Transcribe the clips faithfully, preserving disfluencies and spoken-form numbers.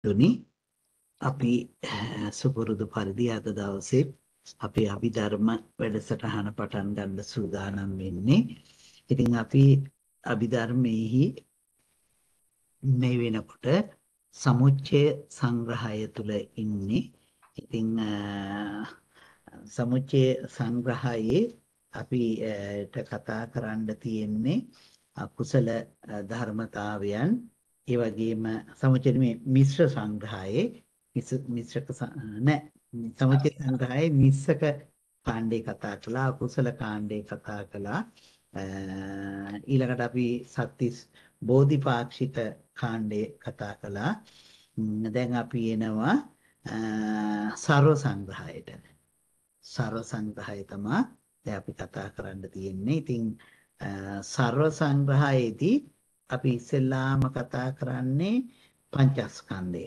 තුනි අපි සුපුරුදු පරිදි අද දවසේ අපේ අභිධර්ම වැඩසටහන පටන් ගන්න සූදානම් වෙන්නේ. ඉතින් අපි අභිධර්මයේහි මේ වෙනකොට සමුච්චය සංග්‍රහය තුල ඉන්නේ. ඉතින් සමුච්චය සංග්‍රහයේ අපිට කතා කරන්න තියෙන්නේ අකුසල ධර්මතාවයන් ඒ වගේම සමුච්චය මේ මිශ්‍ර සංග්‍රහයේ මිශ්‍රක නෑ සමුච්චය සංග්‍රහයේ මිශ්‍රක කාණ්ඩේ කතා කළා අකුසල කාණ්ඩේ කතා කළා ඊළඟට අපි සත්‍තිස් බෝධිපාක්ෂික කාණ්ඩේ කතා කළා දැන් අපි එනවා සර්ව සංග්‍රහයට සර්ව සංග්‍රහය තමයි දැන් අපි කතා කරන්න තියෙන්නේ. ඉතින් සර්ව සංග්‍රහයේදී අපි ඉස්සෙල්ලාම කතා කරන්නේ පංචස්කන්ධය.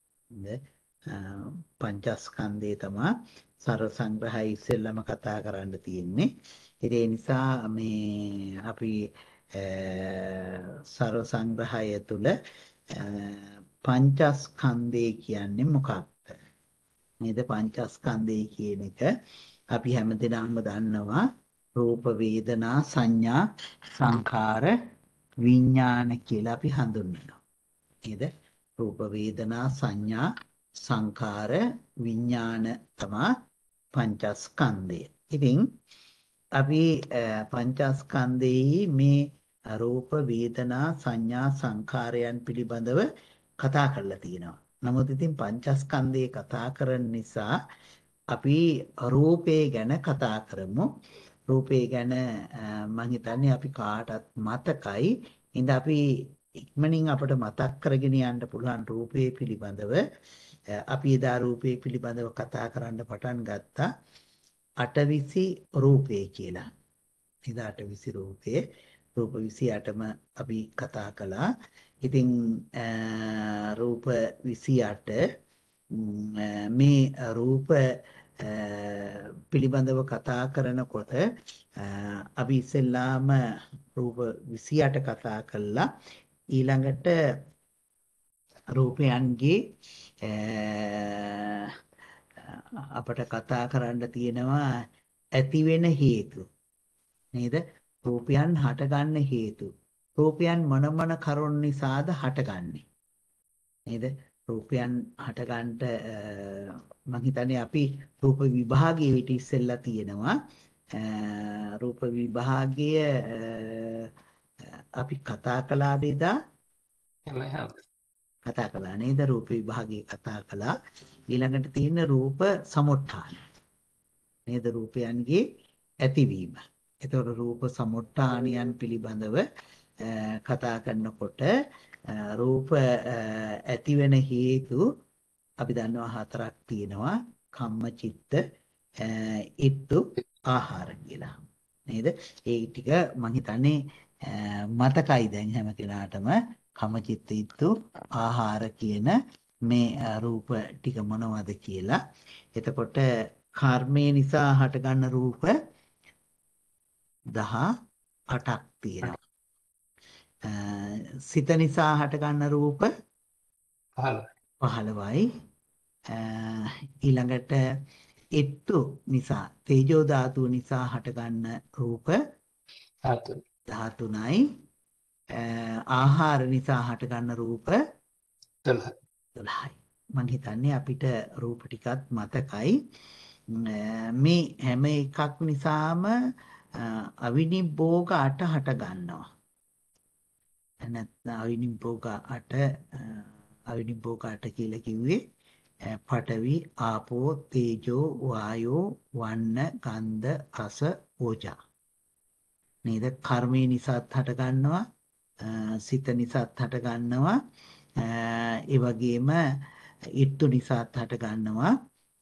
පංචස්කන්ධය තමයි සර්ව සංග්‍රහය ඉස්සෙල්ලාම කතා කරන්න තියෙන්නේ. ඒ නිසා මේ අපි සර්ව සංග්‍රහය තුල පංචස්කන්ධය කියන්නේ මොකක්ද? නේද? පංචස්කන්ධය කියන එක අපි හැමදෙනාම දන්නවා රූප වේදනා සංඥා සංඛාර විඥාන කියලා අපි හඳුන්වනවා. නේද? රූප වේදනා සංඥා සංඛාර විඥාන තමයි පංචස්කන්ධය. ඉතින් අපි පංචස්කන්ධයේ මේ රූප වේදනා සංඥා සංඛාරයන් පිළිබඳව කතා කරලා තියෙනවා. නමුත් ඉතින් පංචස්කන්ධය කතා කරන නිසා අපි රූපේ ගැන කතා කරමු. රූපේ ගැන මම හිතන්නේ අපි කාටත් මතකයි. ඉතින් අපි ඉක්මනින් අපිට මතක් කරගෙන යන්න පුළුවන් රූපේ පිළිබඳව. අපි එදා රූපේ පිළිබඳව කතා කරන්න පටන් ගත්තා. අටවිසි රූපේ කියලා. එදා අටවිසි රූපේ රූප විසි අටම අපි කතා කළා. ඉතින් රූප විසි අට මේ රූප පිළිබඳව කතා කරනකොට අපි ඉස්සෙල්ලාම රූප විසි අට කතා කළා. ඊළඟට රූපයන්ගේ අපට කතා කරන්න තියෙනවා ඇති වෙන හේතු. නේද? රූපයන් හටගන්න හේතු. රූපයන් මොන මොන කරුණු නිසාද හටගන්නේ? නේද? රූපයන් හටගන්නට මම හිතන්නේ අපි රූප විභාගයේ විට ඉස්සෙල්ලා තියෙනවා. රූප විභාගය අපි කතා කළා බෙදා කතා කළා නේද? රූප විභාගයේ කතා කළා. ඊළඟට තියෙන රූප සමුට්ඨාන. නේද? රූපයන්ගේ ඇතිවීම. එතකොට රූප සමුට්ඨානියන් පිළිබඳව කතා කරනකොට රූප ඇති වෙන හේතු අපි දන්නවා හතරක් තියෙනවා. කම්ම චිත්ත ඉත්තු ආහාර කියලා. නේද? ඒ ටික මම හිතන්නේ මතකයි දැන් හැම කෙනාටම කම්ම චිත්ත ඉත්තු ආහාර කියන මේ රූප ටික මොනවද කියලා. එතකොට කර්මය නිසා හටගන්න රූප දහ අටක් තියෙනවා. සිත නිසා හටගන්න රූප පහළොවයි. ඊළඟට ඉත්තු නිසා තේජෝ ධාතුව නිසා හටගන්න රූප දහතුනයි. ආහාර නිසා හටගන්න රූප දොළහයි. මම හිතන්නේ අපිට රූප ටිකක් මතකයි. මේ හැම එකක් නිසාම අවිනිභෝග අට හට ගන්නවා. නැත්නම් අවිනිභෝග අට අවිනිභෝග අට කියලා කිව්වේ පඨවි ආපෝ තේජෝ වායෝ වන්න ගන්ධ රස ඕජා. නේද? කර්මය නිසාත් හට ගන්නවා. සිත නිසාත් හට ගන්නවා. ඒ වගේම ඉත්තු නිසාත් හට ගන්නවා.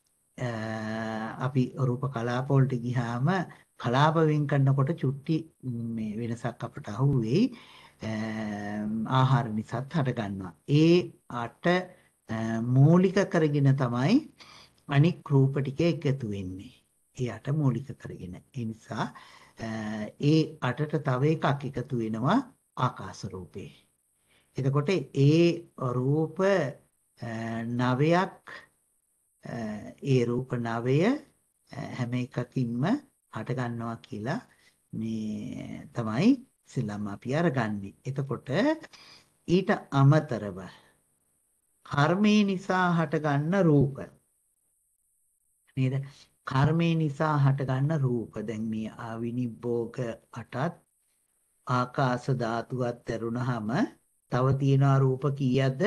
අපි රූප කලාප වලට ගියාම කලාප වෙන් කරනකොට චුට්ටි මේ වෙනසක් අපට අහුවෙයි. ආහාර නිසාත් හට ගන්නවා. ඒ අට මූලික කරගෙන තමයි අනික් රූප ටික එකතු වෙන්නේ. ඒ අට මූලික කරගෙන. ඒ නිසා ඒ අටට තව එකක් එකතු වෙනවා ආකාශ රූපේ. එතකොට ඒ රූප නවයක් ඒ රූප නවය හැම එකකින්ම හට ගන්නවා කියලා මේ තමයි ඉස්සෙල්ලාම අපි අරගන්නේ. එතකොට ඊට අමතරව කර්මේ නිසා හටගන්න රූප නේද? කර්මේ නිසා හටගන්න රූප. දැන් මේ ආවිනිබ්බෝග අටත් ආකාශ ධාතුවත් ඇරුණාම තව තියෙනවා රූප කීයක්ද?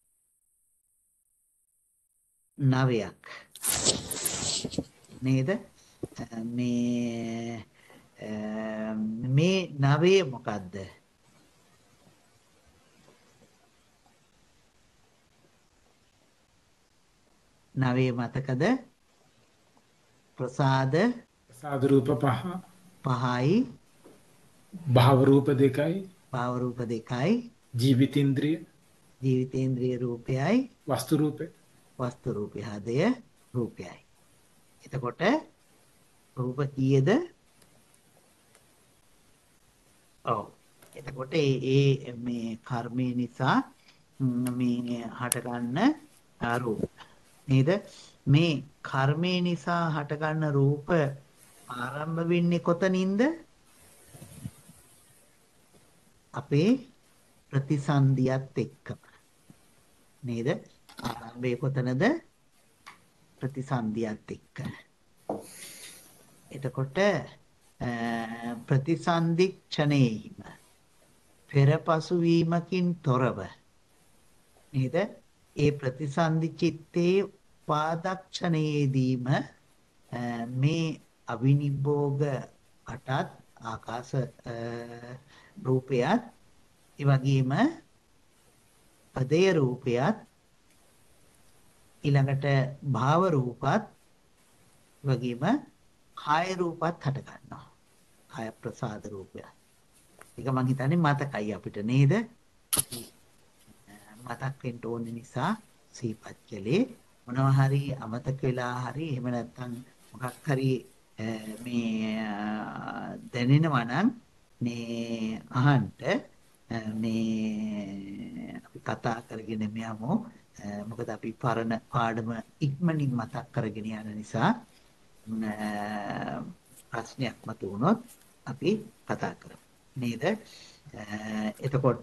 නවයක්. නේද? මේ මේ නවයේ මොකද්ද? නවයේ මතකද? ප්‍රසාද ප්‍රසාද රූප පහ, පහයි, භාව රූප දෙකයි, භාව රූප දෙකයි, ජීවිතේන්ද්‍රිය, ජීවිතේන්ද්‍රිය රූපයයි, වස්තු රූපේ. වස්තු රූපය හදය රූපයයි. එතකොට රූප කීයද? ඔව්. එතකොට ඒ මේ කර්මය නිසා මේ හටගන්න රූප නේද? මේ කර්මය නිසා හටගන්න රූප ආරම්භ වෙන්නේ කොතනින්ද? අපේ ප්‍රතිසන්දියත් එක්කම නේද? ආරම්භය කොතනද? ප්‍රතිසන්දියත් එක්ක. එතකොට ප්‍රතිසන්දික්ෂණයෙහිම පෙරපසු වීමකින් තොරව නේද? ඒ ප්‍රතිසන්දි චිත්තේ උපාදක්ෂණයේදීම මේ අවිනිබ්බෝග අටත් ආකාශ රූපයත් ඒ වගේම පදේ රූපයත් ඊළඟට භාව රූපත් වගේම කාය රූපත් හට ගන්නවා. කාය ප්‍රසාද රූපය. ඒක මං හිතන්නේ මතකයි අපිට නේද? අපි මතක් වෙන්න ඕන නිසා සිහිපත් කළේ. මොනවා හරි අමතක වෙලා හරි එහෙම නැත්නම් මොකක් හරි මේ දැනෙනවා නම් මේ අහන්න මේ අපි කතා කරගෙන යමු. මොකද අපි පරණ පාඩම ඉක්මනින් මතක් කරගෙන යන නිසා ප්‍රශ්නයක් මතුවුණොත් අපි කතා කරමු නේද? එතකොට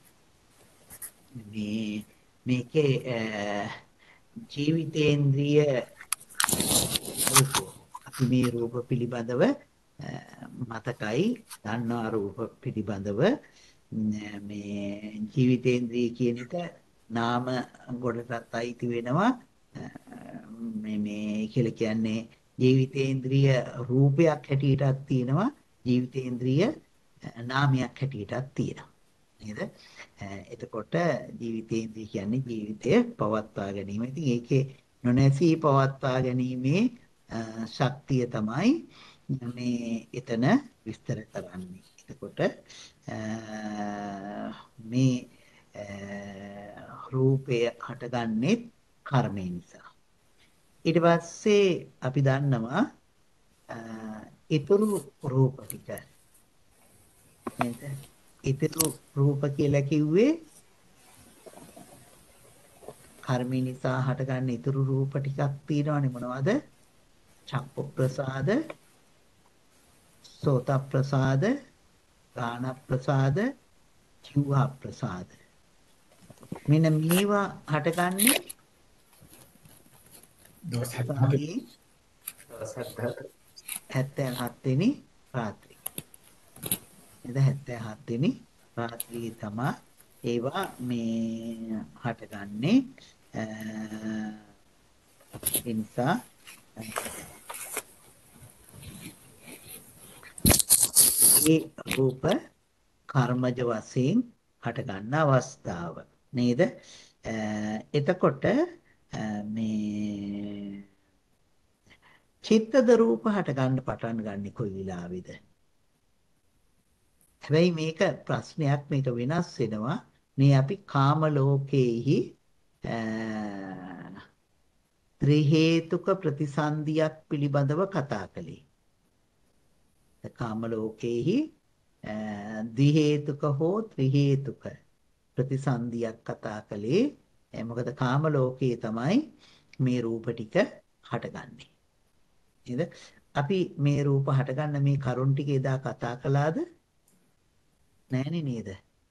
මේ මේකේ ජීවිතේන්ද්‍රිය රූප අපි මේ රූප පිළිබඳව මතකයි දන්නා රූප පිළිබඳව මේ ජීවිතේන්ද්‍රිය කියන එක නාම ගොඩටත් අයිති වෙනවා මේ මේ කියලා කියන්නේ ජීවිතේන්ද්‍රිය රූපයක් හැටියටත් තියෙනවා ජීවිතේන්ද්‍රිය නාමයක් හැටියටත් තියෙනවා නේද? එතකොට ජීවිතේන්ද්‍රිය කියන්නේ ජීවිතය පවත්වා ගැනීම. ඉතින් ඒකේ නොනැසී පවත්වා ගැනීමේ ශක්තිය තමයි මේ එතන විස්තර කරන්නේ. එතකොට මේ රූපය හටගන්නේ කර්මය නිසා. ඊට පස්සේ අපි දන්නවා ඊතුරු රූප ටික නේද? ඊතුරු රූප කියලා කිව්වේ කර්මය නිසා හටගන්න ඊතුරු රූප ටිකක් තියෙනවනේ මොනවද? චක්ක ප්‍රසාද, සෝත ප්‍රසාද, ගාන ප්‍රසාද, ජීව ප්‍රසාද. මෙන්න මේවා හටගන්නේ දවස් ප්‍රසාදයේ හැත්තෑ හත් වෙනි රාත්‍රී. නේද? හැත්තෑ හත් වෙනි රාත්‍රියේ තමයි ඒවා මේ හටගන්නේ. ඒ නිසා ඒ රූප කර්මජ වශයෙන් හටගන්න අවස්ථාව නේද? එතකොට මේ චිත්තද රූප හටගන්න පටන් ගන්න කොයි වෙලාවේද? හැබැයි මේක ප්‍රශ්නයක්, මේක වෙනස් වෙනවා. මේ අපි කාම ලෝකයේහි ත්‍රි හේතුක ප්‍රතිසන්දියක් පිළිබඳව කතා කළේ. කාම ලෝකයේහි ද්වි හේතුක හෝ ත්‍රි හේතුක ප්‍රතිසන්දියක් කතා කළේ ඒ මොකද කාම ලෝකයේ තමයි මේ රූප ටික හටගන්නේ. නේද? අපි මේ රූප හටගන්න මේ කරුණ ටික එදා කතා කළාද? නෑනේ නේද?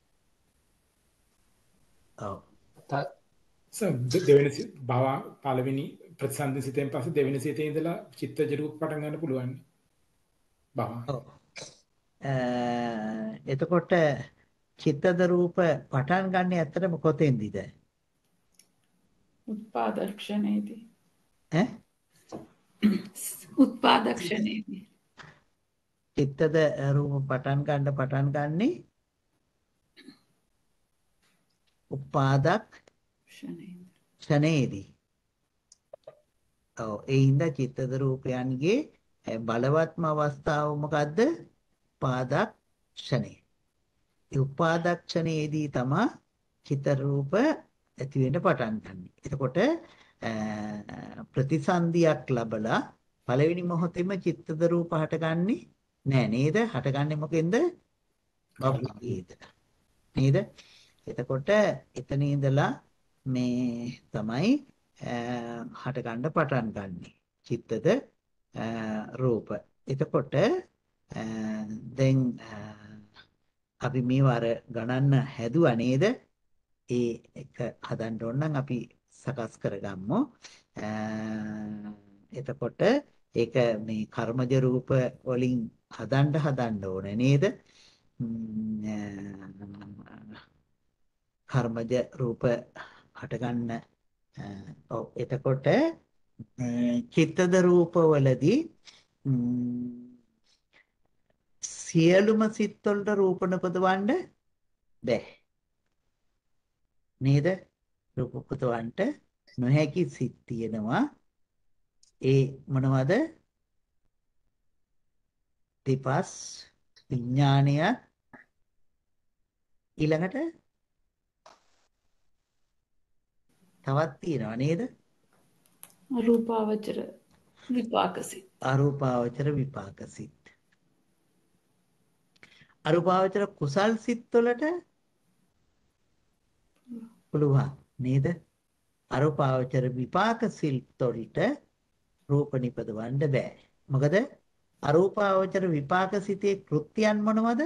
ඔව්. සර් දෙ- දෙවෙනි සි- භව පළවෙනි ප්‍රතිසන්දි සිතෙන් පස්සේ දෙවෙනි සිතේ ඉඳලා චිත්තජ රූප පටන් ගන්න පුළුවන් භව. ඔව්. අ, එතකොට චිත්තද රූප පටන් ගන්න ඇත්තටම කොතෙන්දිද? උත්පාදක්ෂණයේදී ඈ? උත්පාදක්ෂණයේදී චිත්තද රූප පටන් ගන්න පටන් ගන්නේ උපාදක් ක්ෂණයේදී ක්ෂණයේදී. ඔව් ඒ හින්දා චිත්තද රූපයන්ගේ eh, බලවත්ම අවස්ථාව මොකද්ද? උපාදක් ක්ෂණය. ඒ උපාදක් ක්ෂණයේදී තමයි චිත්ත රූප ඇති වෙන්න පටන් ගන්න. එතකොට eh, ප්‍රතිසන්දියක් ලැබලා පළවෙනි මොහොතේම චිත්තද රූප හටගන්නේ නෑ නේද? හටගන්නේ මොකෙන්ද? භවයේද. නේද? එතකොට එතන ඉඳලා මේ තමයි හට ගන්න පටන් ගන්නෙ. චිත්තද අ, රූප. එතකොට අ, දැන් අ, අපි මේවර ගණන්න හැදුවා නේද? ඒ එක හදන්න ඕන නම් අපි සකස් කරගමු. අ, එතකොට ඒක මේ කර්මජ රූප වලින් හදන්න හදන්න ඕනේ නේද? ම්, අ, කර්මජ රූප හටගන්න ඔව් එතකොට චිත්තද රූපවලදී සියලුම සිත් වලට රූප නපදවන්න බෑ නේද? රූප උපදවන්න නොහැකි සිත් තියෙනවා. ඒ මොනවද? දෙපස් විඥාණය ඊළඟට තවත් තියෙනවා නේද? රූපාවචර විපාකසිත අරූපාවචර විපාක සිත්. අරූපාවචර කුසල් සිත් වලට පුළුවන් නේද? අරූපාවචර විපාක සිත් වලට රූප නිපදවන්න බෑ. මොකද අරූපාවචර විපාක සිතේ කෘත්‍යයන් මොනවද?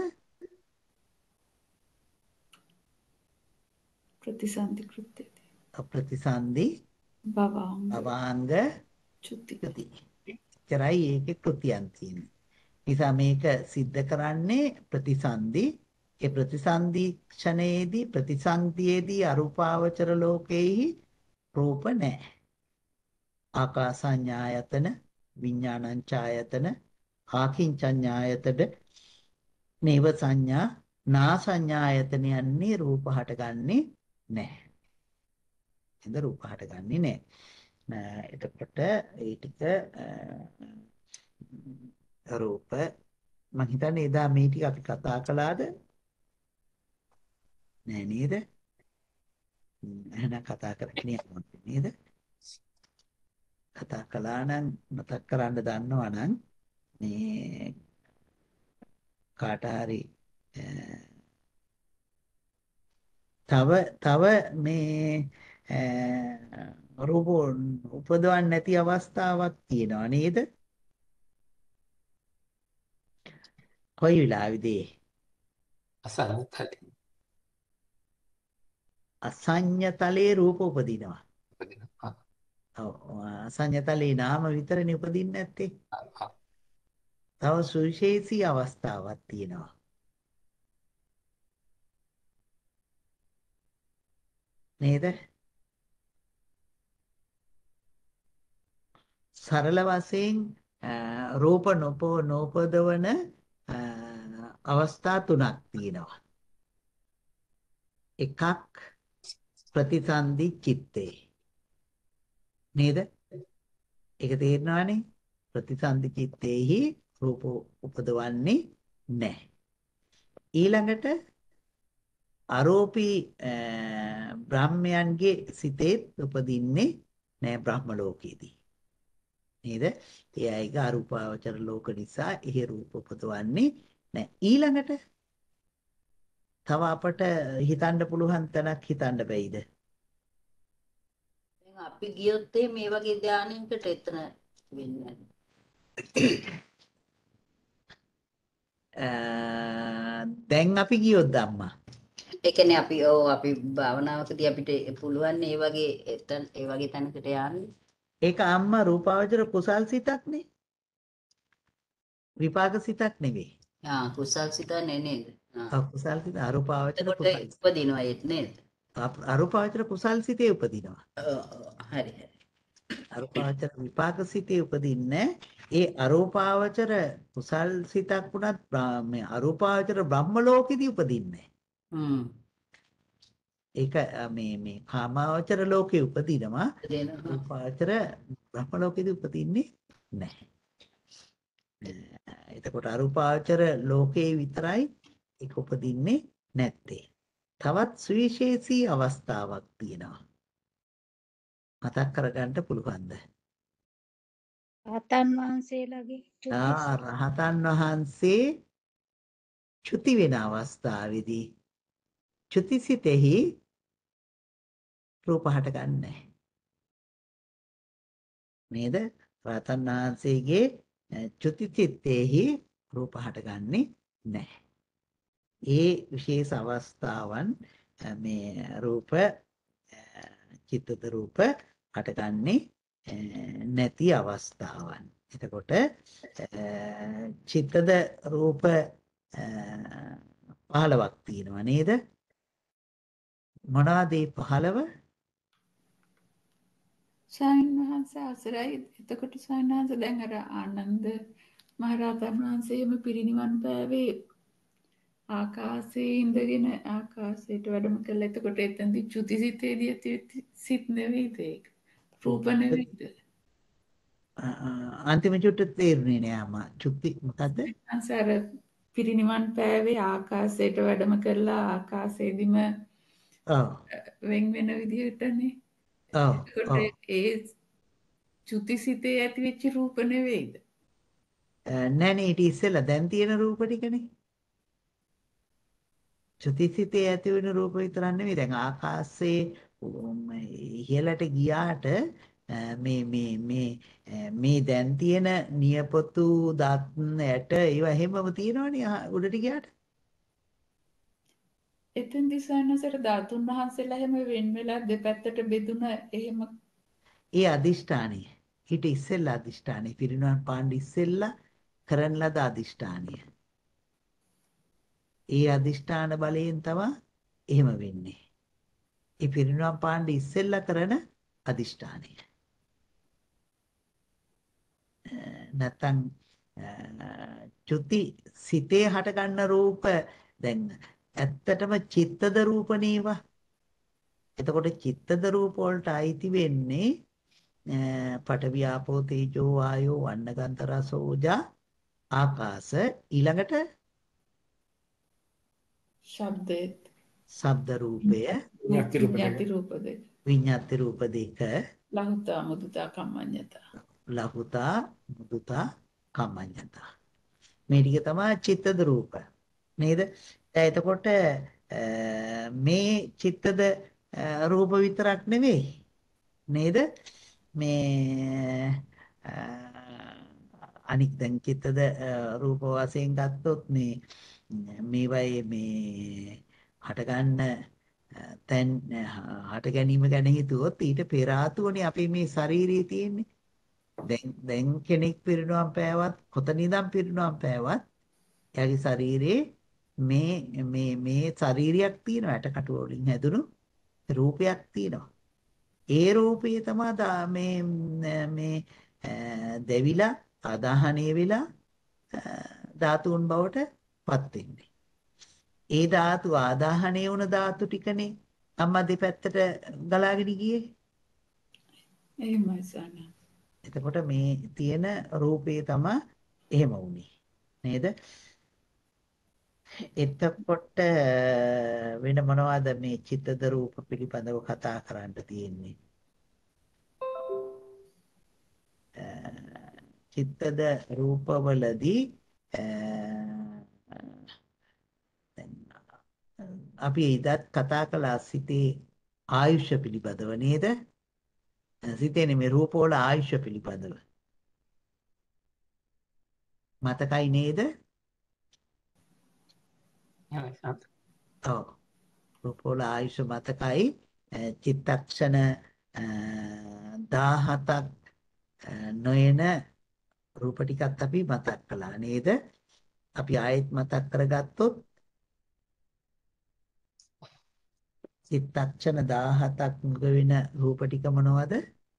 ප්‍රතිසන්දි කෘත්‍යදී ප්‍රතිසන්දි භවාංග භවාංග චුති කෘති. එච්චරයි ඒකේ කෘතියන් තියෙන්නේ. නිසා මේක सिद्ध කරන්නේ ප්‍රතිසන්දි. ඒ ප්‍රතිසන්දි ක්ෂණයේදී ප්‍රතිසන්දියේදී අරූපාවචර ලෝකේහි රූප නැහැ. ආකාසඤ්ඤායතන විඥානංචායතන ආකින්චඤ්ඤායතන නේව සංඥා නා සංඥායතනයන්නේ රූප හටගන්නේ නැහැ. එඳ රූප හටගන්නේ නැහැ. එතකොට ඒ ටික රූප මම හිතන්නේ එදා මේ ටික අපි කතා කළාද? නෑ නේද? එහෙනම් කතා කරගෙන යමු නේද? කතා කළා නම් මතක් කරන්න දන්නවා නම් මේ කාට හරි තව තව මේ රූප උපදවන්න නැති අවස්ථාවක් තියෙනවා නේද? කොයි වෙලාවේදී? අසන්නතලේ අසඤ්ඤතලේ රූප උපදිනවා. උපදිනවා. ඔව් අසඤ්ඤතලේ නාම විතරනේ උපදින්නේ නැත්තේ. තව සුවිශේෂී අවස්ථාවක් තියෙනවා. නේද? සරල වශයෙන් රූප නොපෝ නොපදවන අවස්ථා තුනක් තියෙනවා. එකක් ප්‍රතිසන්දි චිත්තේ. නේද? ඒක තේරෙනවනේ. ප්‍රතිසන්දි චිත්තේහි රූප උපදවන්නේ නැහැ. ඊළඟට අරෝපී බ්‍රාහ්මයන්ගේ සිතේ උපදින්නේ නැහැ බ්‍රහ්ම ලෝකයේදී. නේද? ඒ අයගේ අරූපාවචර ලෝක නිසා එහි රූප උපදවන්නේ නැහැ. ඊළඟට තව අපට හිතන්න පුළුවන් තැනක් හිතන්න බැයිද? අපි ගියොත් මේ වගේ ධානයකට එතන වෙන්නේ. දැන් අපි ගියොත් අම්මා. ඒ කියන්නේ අපි ඔව් අපි භාවනාවකදී අපිට පුළුවන් ඒ වගේ එතන ඒ වගේ තැනකට යන්න. ඒක අම්මා රූපාවචර කුසල් සිතක්නේ. විපාක සිතක් නෙවෙයි. ආ කුසල් සිත නේ නේද? ආ කුසල් සිත අරූපාවචර එතකොට කුසල්. උපදිනවා ඒත් නේද? අරූපාවචර කුසල් සිතේ උපදිනවා. හරි හරි. අරූපාවචර විපාක සිතේ උපදින්නේ ඒ අරූපාවචර කුසල් සිතක් වුණත් මේ අරූපාවචර බ්‍රහ්ම ලෝකෙදී උපදින්නේ. හ්ම්. ඒක මේ මේ කාමාවචර ලෝකේ උපදිනවා. රූපාවචර බ්‍රහ්ම ලෝකෙදී උපදින්නේ නැහැ. එතකොට අරූපාවචර ලෝකේ විතරයි ඒක උපදින්නේ නැත්තේ. තවත් සුවිශේෂී අවස්ථාවක් තියෙනවා. මතක් කරගන්න පුළුවන්ද? රහතන් වහන්සේලාගේ ආ රහතන් වහන්සේ චුති වෙන අවස්ථාවේදී චුතිසිතෙහි රූප හට ගන්නෑ. නේද? රහතන් වහන්සේගේ චුතිසිතෙහි රූප හටගන්නේ නැහැ. ඒ විශේෂ අවස්ථාවන් මේ රූප චිත්තද රූප හටගන්නේ නැති අවස්ථාවන්. එතකොට චිත්තද රූප පහළවක් තියෙනවා නේද? මොනවාද ඒ පහළව? ස්වාමීන් වහන්සේ අවසරයි. එතකොට ස්වාමීන් වහන්සේ දැන් අර ආනන්ද මහරහතන් වහන්සේම පිරිනිවන් පෑවේ ආකාශයේ ඉඳගෙන ආකාශයට වැඩම කළා. එතකොට එතනදී චුතිසිතේදී ඇති සිත් නෙවෙයිද ඒක? රූප නෙවෙයිද? අන්තිම චුට්ට තේරුනේ නෑ අම්මා. චුති මොකද්ද? අන්සාර පිරිනිවන් පෑවේ ආකාශයට වැඩම කළා ආකාශයේදීම ඔව්. වෙන් වෙන විදිහටනේ. ඔව්. එතකොට ඒ චුතිසිතේ ඇති වෙච්ච රූප නෙවෙයිද? නෑනේ ඊට ඉස්සෙල්ලා දැන් තියෙන රූප ටිකනේ. චුතිසිතේ ඇති වෙන රූප විතරක් නෙවෙයි දැන් ආකාශයේ ඉහළට ගියාට මේ මේ මේ මේ දැන් තියෙන නියපොතු දත් ඇට ඒවා හැමම තියෙනවනේ උඩට ගියාට. එතෙන්දී සයනසර ධාතුන් වහන්සේලා හැම වෙන් වෙලා දෙපැත්තට බෙදුන එහෙම ඒ අදිෂ්ඨානය ඊට ඉස්සෙල්ලා අදිෂ්ඨානය පිරිනවන් පාන්න ඉස්සෙල්ලා කරන ලද අදිෂ්ඨානය. ඒ අදිෂ්ඨාන බලයෙන් තමයි එහෙම වෙන්නේ. ඒ පිරිනවන් පාන්න ඉස්සෙල්ලා කරන අදිෂ්ඨානය. නැත්තම් චුති සිතේ හට ගන්න රූප දැන් ඇත්තටම චිත්තද රූපනේවා. එතකොට චිත්තද රූප වලට අයිති වෙන්නේ පඨවි ආපෝ තේජෝ වායෝ වන්නගන්ධ රස ඕජා ආකාශ ඊළඟට ශබ්දෙත් ශබ්ද රූපය ඥාති රූප දෙක. ඥාති රූප දෙක විඤ්ඤාති රූප දෙක ලහුතා මුදුතා කම්මඤ්ඤතා ලහුතා මුදුතා කම්මඤ්ඤතා මේ ටික තමයි චිත්තද රූප නේද? එතකොට මේ චිත්තද රූප විතරක් නෙවෙයි නේද? මේ අනික් දැන් චිත්තද රූප වශයෙන් ගත්තොත් මේ මේවයි මේ හටගන්න තැන් හට ගැනීම ගැන හිතුවොත් ඊට පෙර ආතුවනේ අපේ මේ ශාරීරියේ තියෙන්නේ. දැන් දැන් කෙනෙක් පිරිනවම් පෑවත් කොතනින්දම් පිරිනවම් පෑවත් එයාගේ ශරීරයේ මේ මේ මේ ශරීරයක් තියෙනවා ඇටකටු වලින් හැදුණු රූපයක් තියෙනවා. ඒ රූපය තමයි මේ මේ දෙවිලා ආදාහණය වෙලා ධාතුන් බවට පත් වෙන්නේ. ඒ ධාතු ආදාහණය වුණ ධාතු ටිකනේ අම්මා දෙපැත්තට ගලාගෙන ගියේ. එහෙමයි සයන. එතකොට මේ තියෙන රූපේ තමයි එහෙම වුනේ. නේද? එතකොට වෙන මොනවද මේ චිත්තද රූප පිළිබඳව කතා කරන්න තියෙන්නේ? චිත්තද රූපවලදී අපි ඉදත් කතා කළා සිතේ ආයුෂ පිළිබඳව නේද? සිතේනේ මේ රූපවල ආයුෂ පිළිබඳව. මතකයි නේද? එහෙමයි සාන්ත. ඔව්. රූපවල ආයුෂ මතකයි. චිත්තක්ෂණ දහහතක් නොයන රූප ටිකක් අපි මතක් කළා නේද? අපි ආයෙත් මතක් කරගත්තොත් චිත්තක්ෂණ දහහතක් මුග වෙන රූප ටික මොනවද?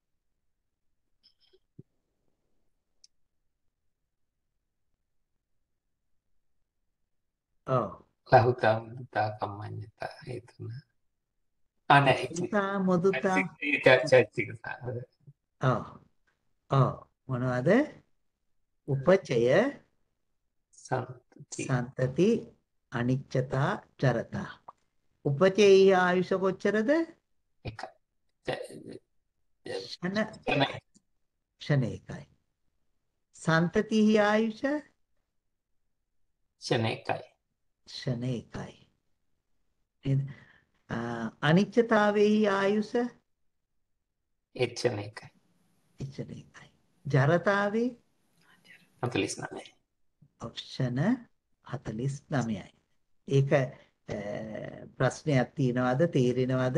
ඔව්. ලහුතා මුදිතා කම්මඤ්ඤතා ඒ තුන. ආ නෑ මුදිතා මුදිතා චෛතසික ඔව්. ඔව්. මොනවද? උපචය සම්පති සන්තති අනිච්චතා ජරතා. උපචේහි ආයුෂ කොච්චරද? එකයි. ෂණ ෂණේකයි. සන්තතිහි ආයුෂ ෂණේකයි. ෂණේකයි. නේද? අනිච්චතාවේහි ආයුෂ ඒ ෂණේකයි. ෂණේකයි. ජරතාවේ හතළිස් නවයයි. ඔප්ෂන හතළිස් නවයයි. ඒක ප්‍රශ්නයක් තියනවාද? තේරෙනවද?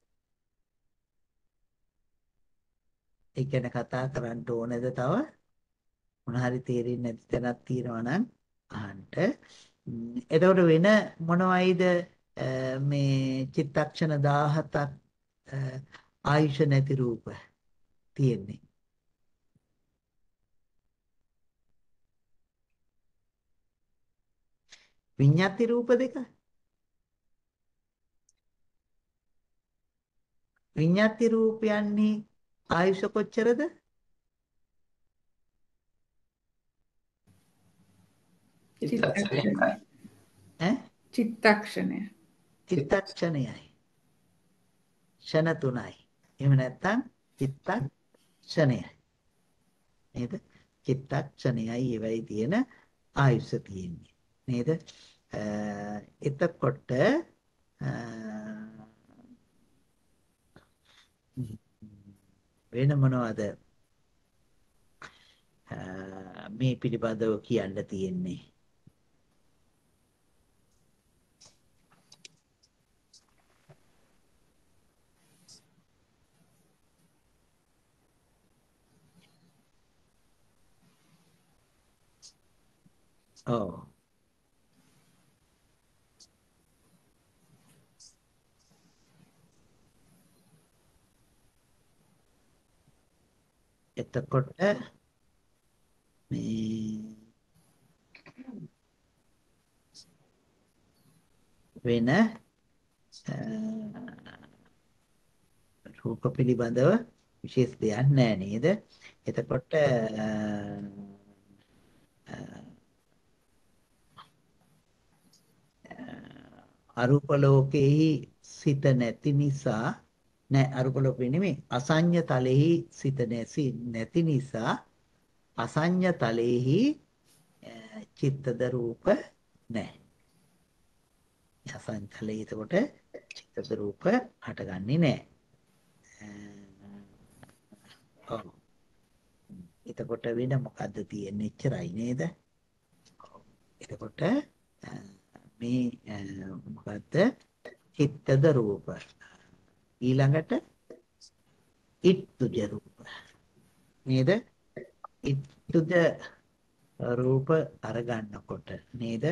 ඒ ගැන කතා කරන්න ඕනේද තව? මොන හරි තේරෙන්නේ නැති තැනක් තියෙනවා නම් අහන්න. එතකොට වෙන මොනවයිද මේ චිත්තක්ෂණ දහහතක් ආයුෂ නැති රූප තියෙන්නේ? විඤ්ඤාති රූප දෙක. විඤ්ඤාති රූපයන්හි ආයුෂ කොච්චරද? චිත්තක්ෂණය. ඈ චිත්තක්ෂණය. චිත්තක්ෂණයයි. ක්ෂණ තුනයි. එහෙම නැත්නම් චිත්තක්ෂණයයි. නේද? චිත්තක්ෂණයයි ඒවයි තියෙන ආයුෂ තියෙන්නේ. නේද? එතකොට වෙන මොනවද මේ පිළිබඳව කියන්න තියෙන්නේ? ඔව්. එතකොට මේ වෙන රූප පිළිබඳව විශේෂ දෙයක් නැහැ නේද? එතකොට අරූප ලෝකෙහි සිත නැති නිසා නෑ අරූප ලෝකෙ නෙමෙයි අසඤ්ඤ තලෙහි සිත නැසි නැති නිසා අසඤ්ඤ තලෙහි චිත්තද රූප නැහැ. අසඤ්ඤ තලෙහි එතකොට චිත්තද රූප හටගන්නේ නැහැ. ඔව්. එතකොට වෙන මොකද්ද තියෙන්නේ? එච්චරයි නේද? එතකොට මේ මොකද්ද? චිත්තද රූප. ඊළඟට ඉත්තුජ රූප. නේද? ඉත්තුජ රූප අරගන්නකොට නේද?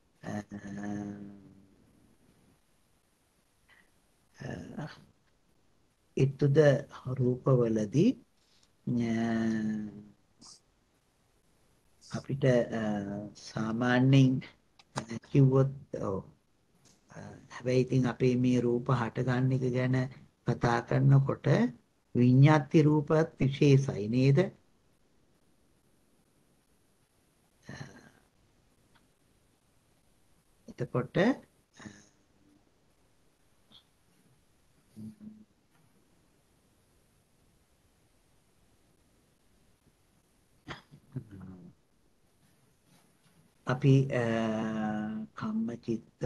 ඉත්තුජ රූපවලදී අපිට සාමාන්‍යයෙන් කිව්වොත් ඔව් හැබැයි ඉතින් අපේ මේ රූප හටගන්න එක ගැන කතා කරනකොට විඤ්ඤාති රූපත් විශේෂයි නේද? එතකොට අපි කම්ම චිත්ත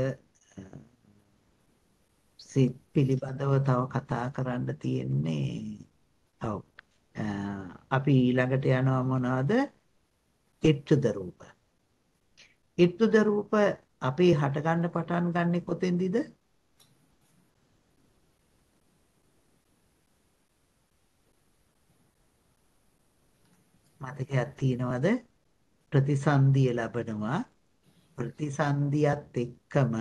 සිත් පිළිබඳව තව කතා කරන්න තියෙන්නේ ඔව්. අ, අපි ඊළඟට යනවා මොනවද? ඉට්ටුද රූප. ඉට්ටුද රූප අපි හට ගන්න පටන් ගන්නෙ කොතෙන්දිද? මතකයක් තියෙනවද? ප්‍රතිසන්දිය ලැබෙනවා. ප්‍රතිසන්දියත් එක්කම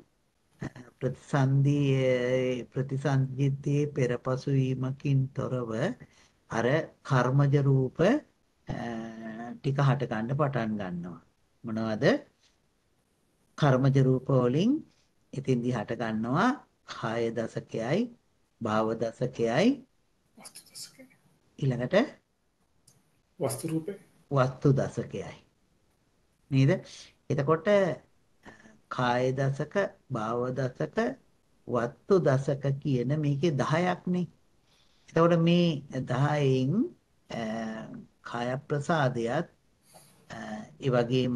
ප්‍රතිසන්දියේ ප්‍රතිසන්දියේ පෙරපසු වීමකින් තොරව අර කර්මජ රූප ටික හට ගන්න පටන් ගන්නවා. මොනවද? කර්මජ රූප වලින් ඉතින්දි හට ගන්නවා කාය දසකයයි භාව දසකයයි වස්තු දසකය. ඊළඟට වස්තු රූපේ. වස්තු දසකයයි. නේද? එතකොට කාය දසක, භාව දසක, වස්තු දසක කියන මේකේ දහයක්නේ. එතකොට මේ දහයෙන් කාය ප්‍රසාදයත් ඒ වගේම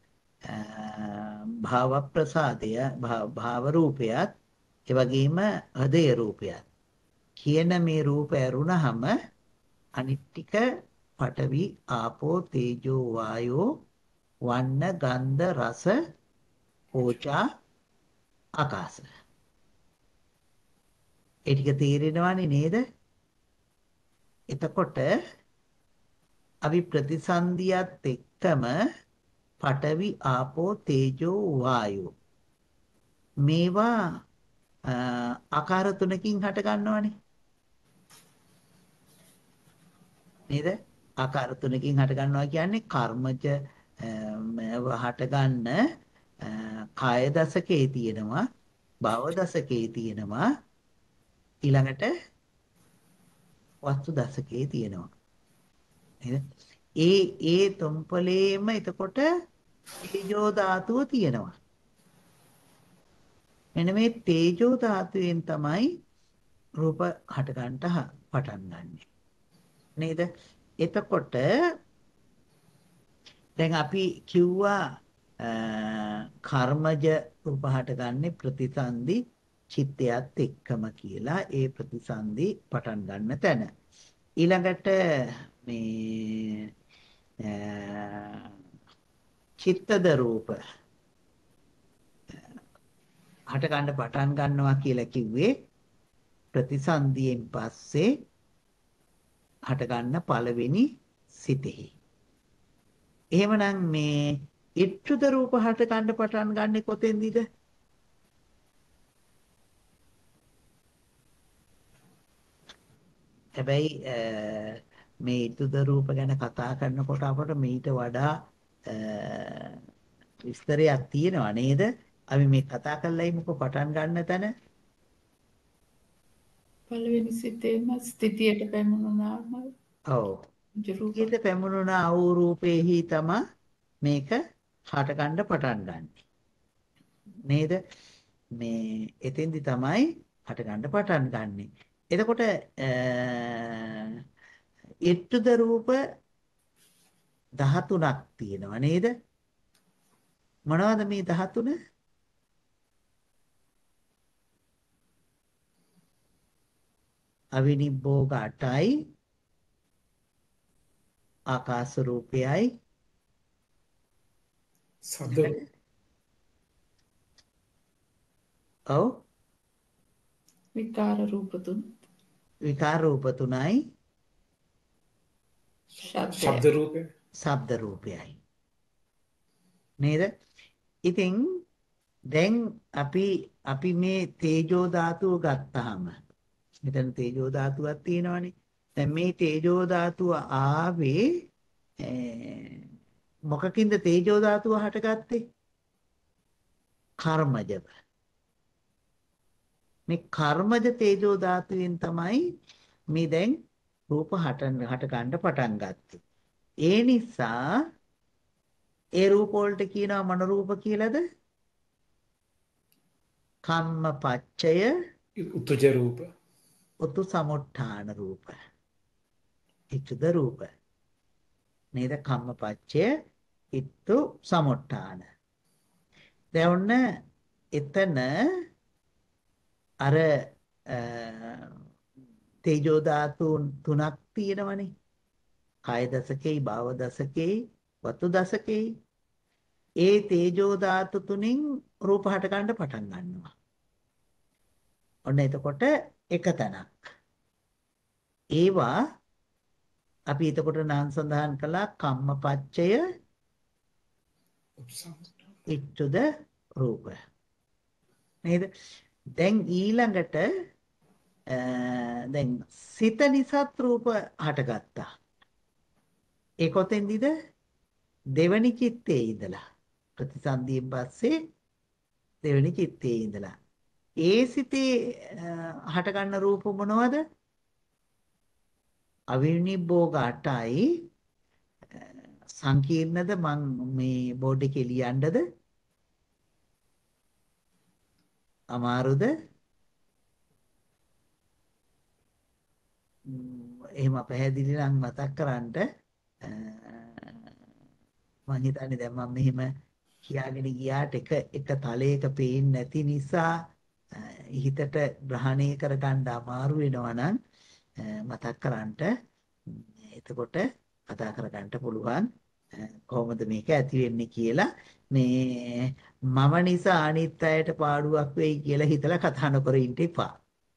භාව ප්‍රසාදය, භාව රූපයත් ඒ වගේම හදේ රූපයත් කියන මේ රූප ඇරුණහම අනිත් ටික පඨවි, ආපෝ, තේජෝ, වායෝ, වන්න, ගන්ධ, රස, ඕජා, ආකාශ. ඒ ටික තේරෙනවනේ නේද? එතකොට අපි ප්‍රතිසන්දියත් එක්කම පඨවි, ආපෝ, තේජෝ, වායෝ මේවා ආකාර තුනකින් හට ගන්නවනේ. නේද? ආකාර තුනකින් හට ගන්නවා කියන්නේ කර්මජ හට ගන්න කාය දසකේ තියෙනවා, භව දසකේ තියෙනවා, ඊළඟට වස්තු දසකේ තියෙනවා. නේද? ඒ ඒ තුම්පලේම එතකොට තේජෝ ධාතුව තියෙනවා. මෙන්න මේ තේජෝ ධාතුවෙන් තමයි රූප හට ගන්නට පටන් ගන්නෙ. නේද? එතකොට දැන් අපි කිව්වා කර්මජ රූප හටගන්නේ ප්‍රතිසන්දි චිත්තයත් එක්කම කියලා. ඒ ප්‍රතිසන්දි පටන් ගන්න තැන. ඊළඟට මේ චිත්තද රූප හට ගන්න පටන් ගන්නවා කියලා කිව්වේ ප්‍රතිසන්දියෙන් පස්සේ හට ගන්න පළවෙනි සිතෙහි. එහෙමනම් මේ ඉට්ඨුද රූප හට ගන්න පටන් ගන්නෙ කොතෙන්දිද? හැබැයි මේ ඉට්ඨුද රූප ගැන කතා කරනකොට අපට මීට වඩා විස්තරයක් තියෙනවා නේද? අපි මේ කතා කරලා ඉමුකෝ පටන් ගන්න තැන. පළවෙනි සිතේම ස්ථිතියට පැමුණාම ඔව්. රූප ඊට පැමුණුණ ආ රූපේහි තමයි මේක හට ගන්න පටන් ගන්න. නේද? මේ එතෙන්දි තමයි හට ගන්න පටන් ගන්නෙ. එතකොට ඉට්ඨුද රූප දහතුනක් තියෙනවා නේද? මොනවද මේ දහතුන? අවිනිබ්බෝග අටයි, ආකාශ රූපයයි, ශබ්ද ඔව් විකාර රූප තුන, විකාර රූප තුනයි, ශබ්දය, ශබ්ද රූපේ. ශබ්ද රූපයයි. නේද? ඉතින් දැන් අපි අපි මේ තේජෝ ධාතුව ගත්තාම මෙතන තේජෝ ධාතුවක් තියෙනවනේ. දැන් මේ තේජෝ ධාතුව ආවේ මොකකින්ද තේජෝ ධාතුව හටගත්තේ? කර්මජව. මේ කර්මජ තේජෝ ධාතුවෙන් තමයි මේ දැන් රූප හට හට ගන්න පටන් ගත්තේ. ඒ නිසා ඒ රූප වලට කියනවා මොන රූප කියලාද? කම්මපච්චය උත්තුජ රූප. උතු සමුත්ථාන රූප. ඉච්ඡුද රූප. නේද? කම්මපච්චය ඉත්තු සමුත්ථාන. දැන් ඔන්න එතන අර තේජෝ ධාතුන් තුනක් තියෙනවනේ. කාය දසකේ, භාව දසකේ, වතු දසකේ. ඒ තේජෝ ධාතු තුنين රූප හට ගන්න පටන් ගන්නවා. ඔන්න එතකොට එක තැනක්. ඒවා අපි එතකොට නම් සඳහන් කළා කම්මපච්චය ඉච්ඡුද රූප. නේද? දැන් ඊළඟට දැන් සිත නිසත් රූප හටගත්තා. ඒ කොතෙන්දද? දෙවනි චිත්තේ ඉඳලා. ප්‍රතිසන්දියෙන් පස්සේ දෙවනි චිත්තේ ඉඳලා. ඒ සිතේ හට ගන්න රූප මොනවද? අවිනිබ්බෝග අටයි. සංකීර්ණද මං මේ බෝඩ් එකේ ලියන්නද? අමාරුද? එහෙම පැහැදිලි නම් මතක් කරන්න. මං හිතන්නේ දැන් මම මෙහෙම කියාගෙන ගියාට එක එක තලයක පේන්නේ නැති නිසා හිතට ග්‍රහණය කරගන්න අමාරු වෙනවා නම් මතක් කරන්ට. එතකොට කතා කරගන්න පුළුවන් කොහොමද මේක ඇති වෙන්නේ කියලා. මේ මම නිසා අනිත් අයට පාඩුවක් වෙයි කියලා හිතලා කතා නොකර ඉන්න එපා.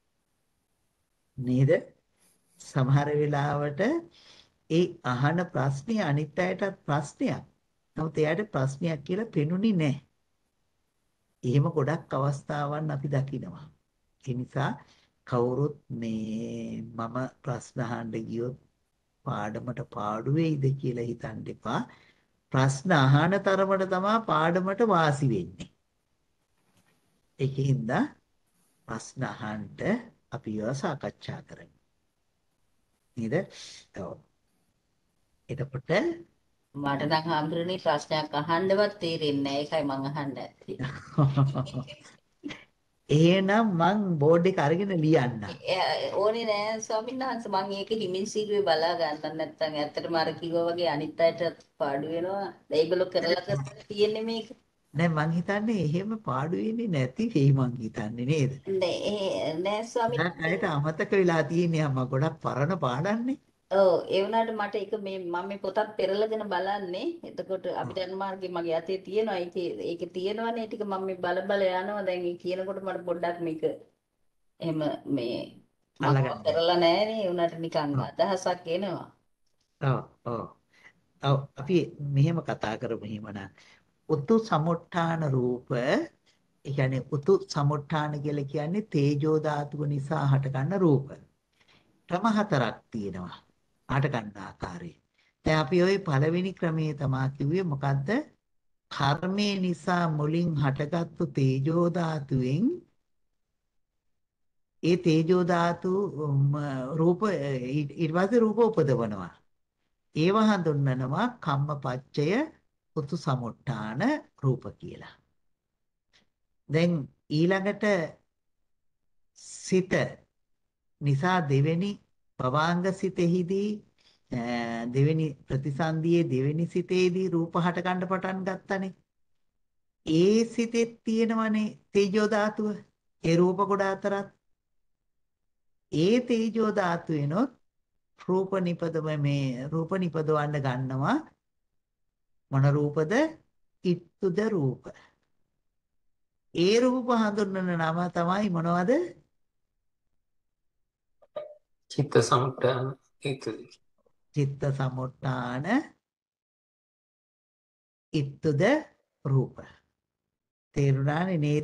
නේද? සමහර වෙලාවට ඒ අහන ප්‍රශ්නේ අනිත් අයටත් ප්‍රශ්නයක්. නමුත් එයාට ප්‍රශ්නයක් කියලා පෙනුනේ නැහැ. එහෙම ගොඩක් අවස්ථාවන් අපි දකිනවා. ඒ නිසා කවුරුත් මේ මම ප්‍රශ්න අහන්න ගියොත් පාඩමට පාඩු වෙයිද කියලා හිතන්න එපා. ප්‍රශ්න අහන තරමට තමයි පාඩමට වාසි වෙන්නේ. ඒකින්ද ප්‍රශ්න අහන්න අපි ඒවා සාකච්ඡා කරමු. නේද? ඔව්. එතකොට මට නම් හාමුදුරනේ ප්‍රශ්නයක් අහන්නවත් තේරෙන්නේ නැහැ. ඒකයි මං අහන්න ඇත්තේ. එහෙනම් මං බෝඩ් එක අරගෙන ලියන්න. ඕනේ නෑ ස්වාමීන් වහන්සේ මං ඒක හිමින් සීරුවේ බලා ගන්න නැත්නම් ඇත්තටම අර කිව්වා වගේ අනිත් අයට පාඩු වෙනවා. ඒගොල්ලෝ කරලා කරලා තියෙන්නේ මේක. නෑ මං හිතන්නේ එහෙම පාඩු වෙන්නේ නැති වෙයි මං හිතන්නේ නේද? නෑ නෑ ස්වාමීන් දැන් අයට අමතක වෙලා තියෙන්නේ අම්මා ගොඩක් පරණ පාඩම්නේ. ඔව් ඒ වුණාට මට ඒක මේ මම මේ පොතත් පෙරලගෙන බලන්නේ. එතකොට අභිධර්ම මාර්ගේ මගේ අතේ තියෙනවා. ඒකේ ඒකේ තියෙනවනේ ටික මම මේ බල බල යනවා. දැන් ඒ කියනකොට මට පොඩ්ඩක් මේක එහෙම මේ මම කරලා නැහැනේ. ඒ වුණාට නිකන් අදහසක් එනවා. ඔව් ඔව්. ඔව් අපි මෙහෙම කතා කරමු එහෙමනම්. උතු සමුට්ඨාන රූප ඒ කියන්නේ උතු සමුට්ඨාන කියලා කියන්නේ තේජෝ ධාතුව නිසා හටගන්න රූප. ක්‍රම හතරක් තියෙනවා. හට ගන්න ආකාරය. දැන් අපි ওই පළවෙනි ක්‍රමයේ තමා කිව්වේ මොකද්ද? කර්මය නිසා මුලින් හටගත්තු තේජෝ ධාතුවෙන් ඒ තේජෝ ධාතු රූප ඊට පස්සේ රූප උපදවනවා. ඒව හඳුන්වනවා කම්මපච්චය උතු සමුට්ඨාන රූප කියලා. දැන් ඊළඟට සිත නිසා දෙවෙනි භවාංග සිතෙහිදී දෙවෙනි ප්‍රතිසන්දියේ දෙවෙනි සිතේදී රූප හට ගන්න පටන් ගත්තනේ. ඒ සිතේ තියෙනවනේ තේජෝ ධාතුව. ඒ රූප කොට අතරත් ඒ තේජෝ ධාතුවෙනොත් රූප නිපදව මේ රූප නිපදවන්න ගන්නවා. මොන රූපද? ඉත්තුද රූප. ඒ රූප හඳුන්වන නම තමයි මොනවද? චිත්ත සමුට්ඨාන ඉතුද. චිත්ත සමුට්ඨාන ඉත්තුද රූප. තේරුණානේ නේද?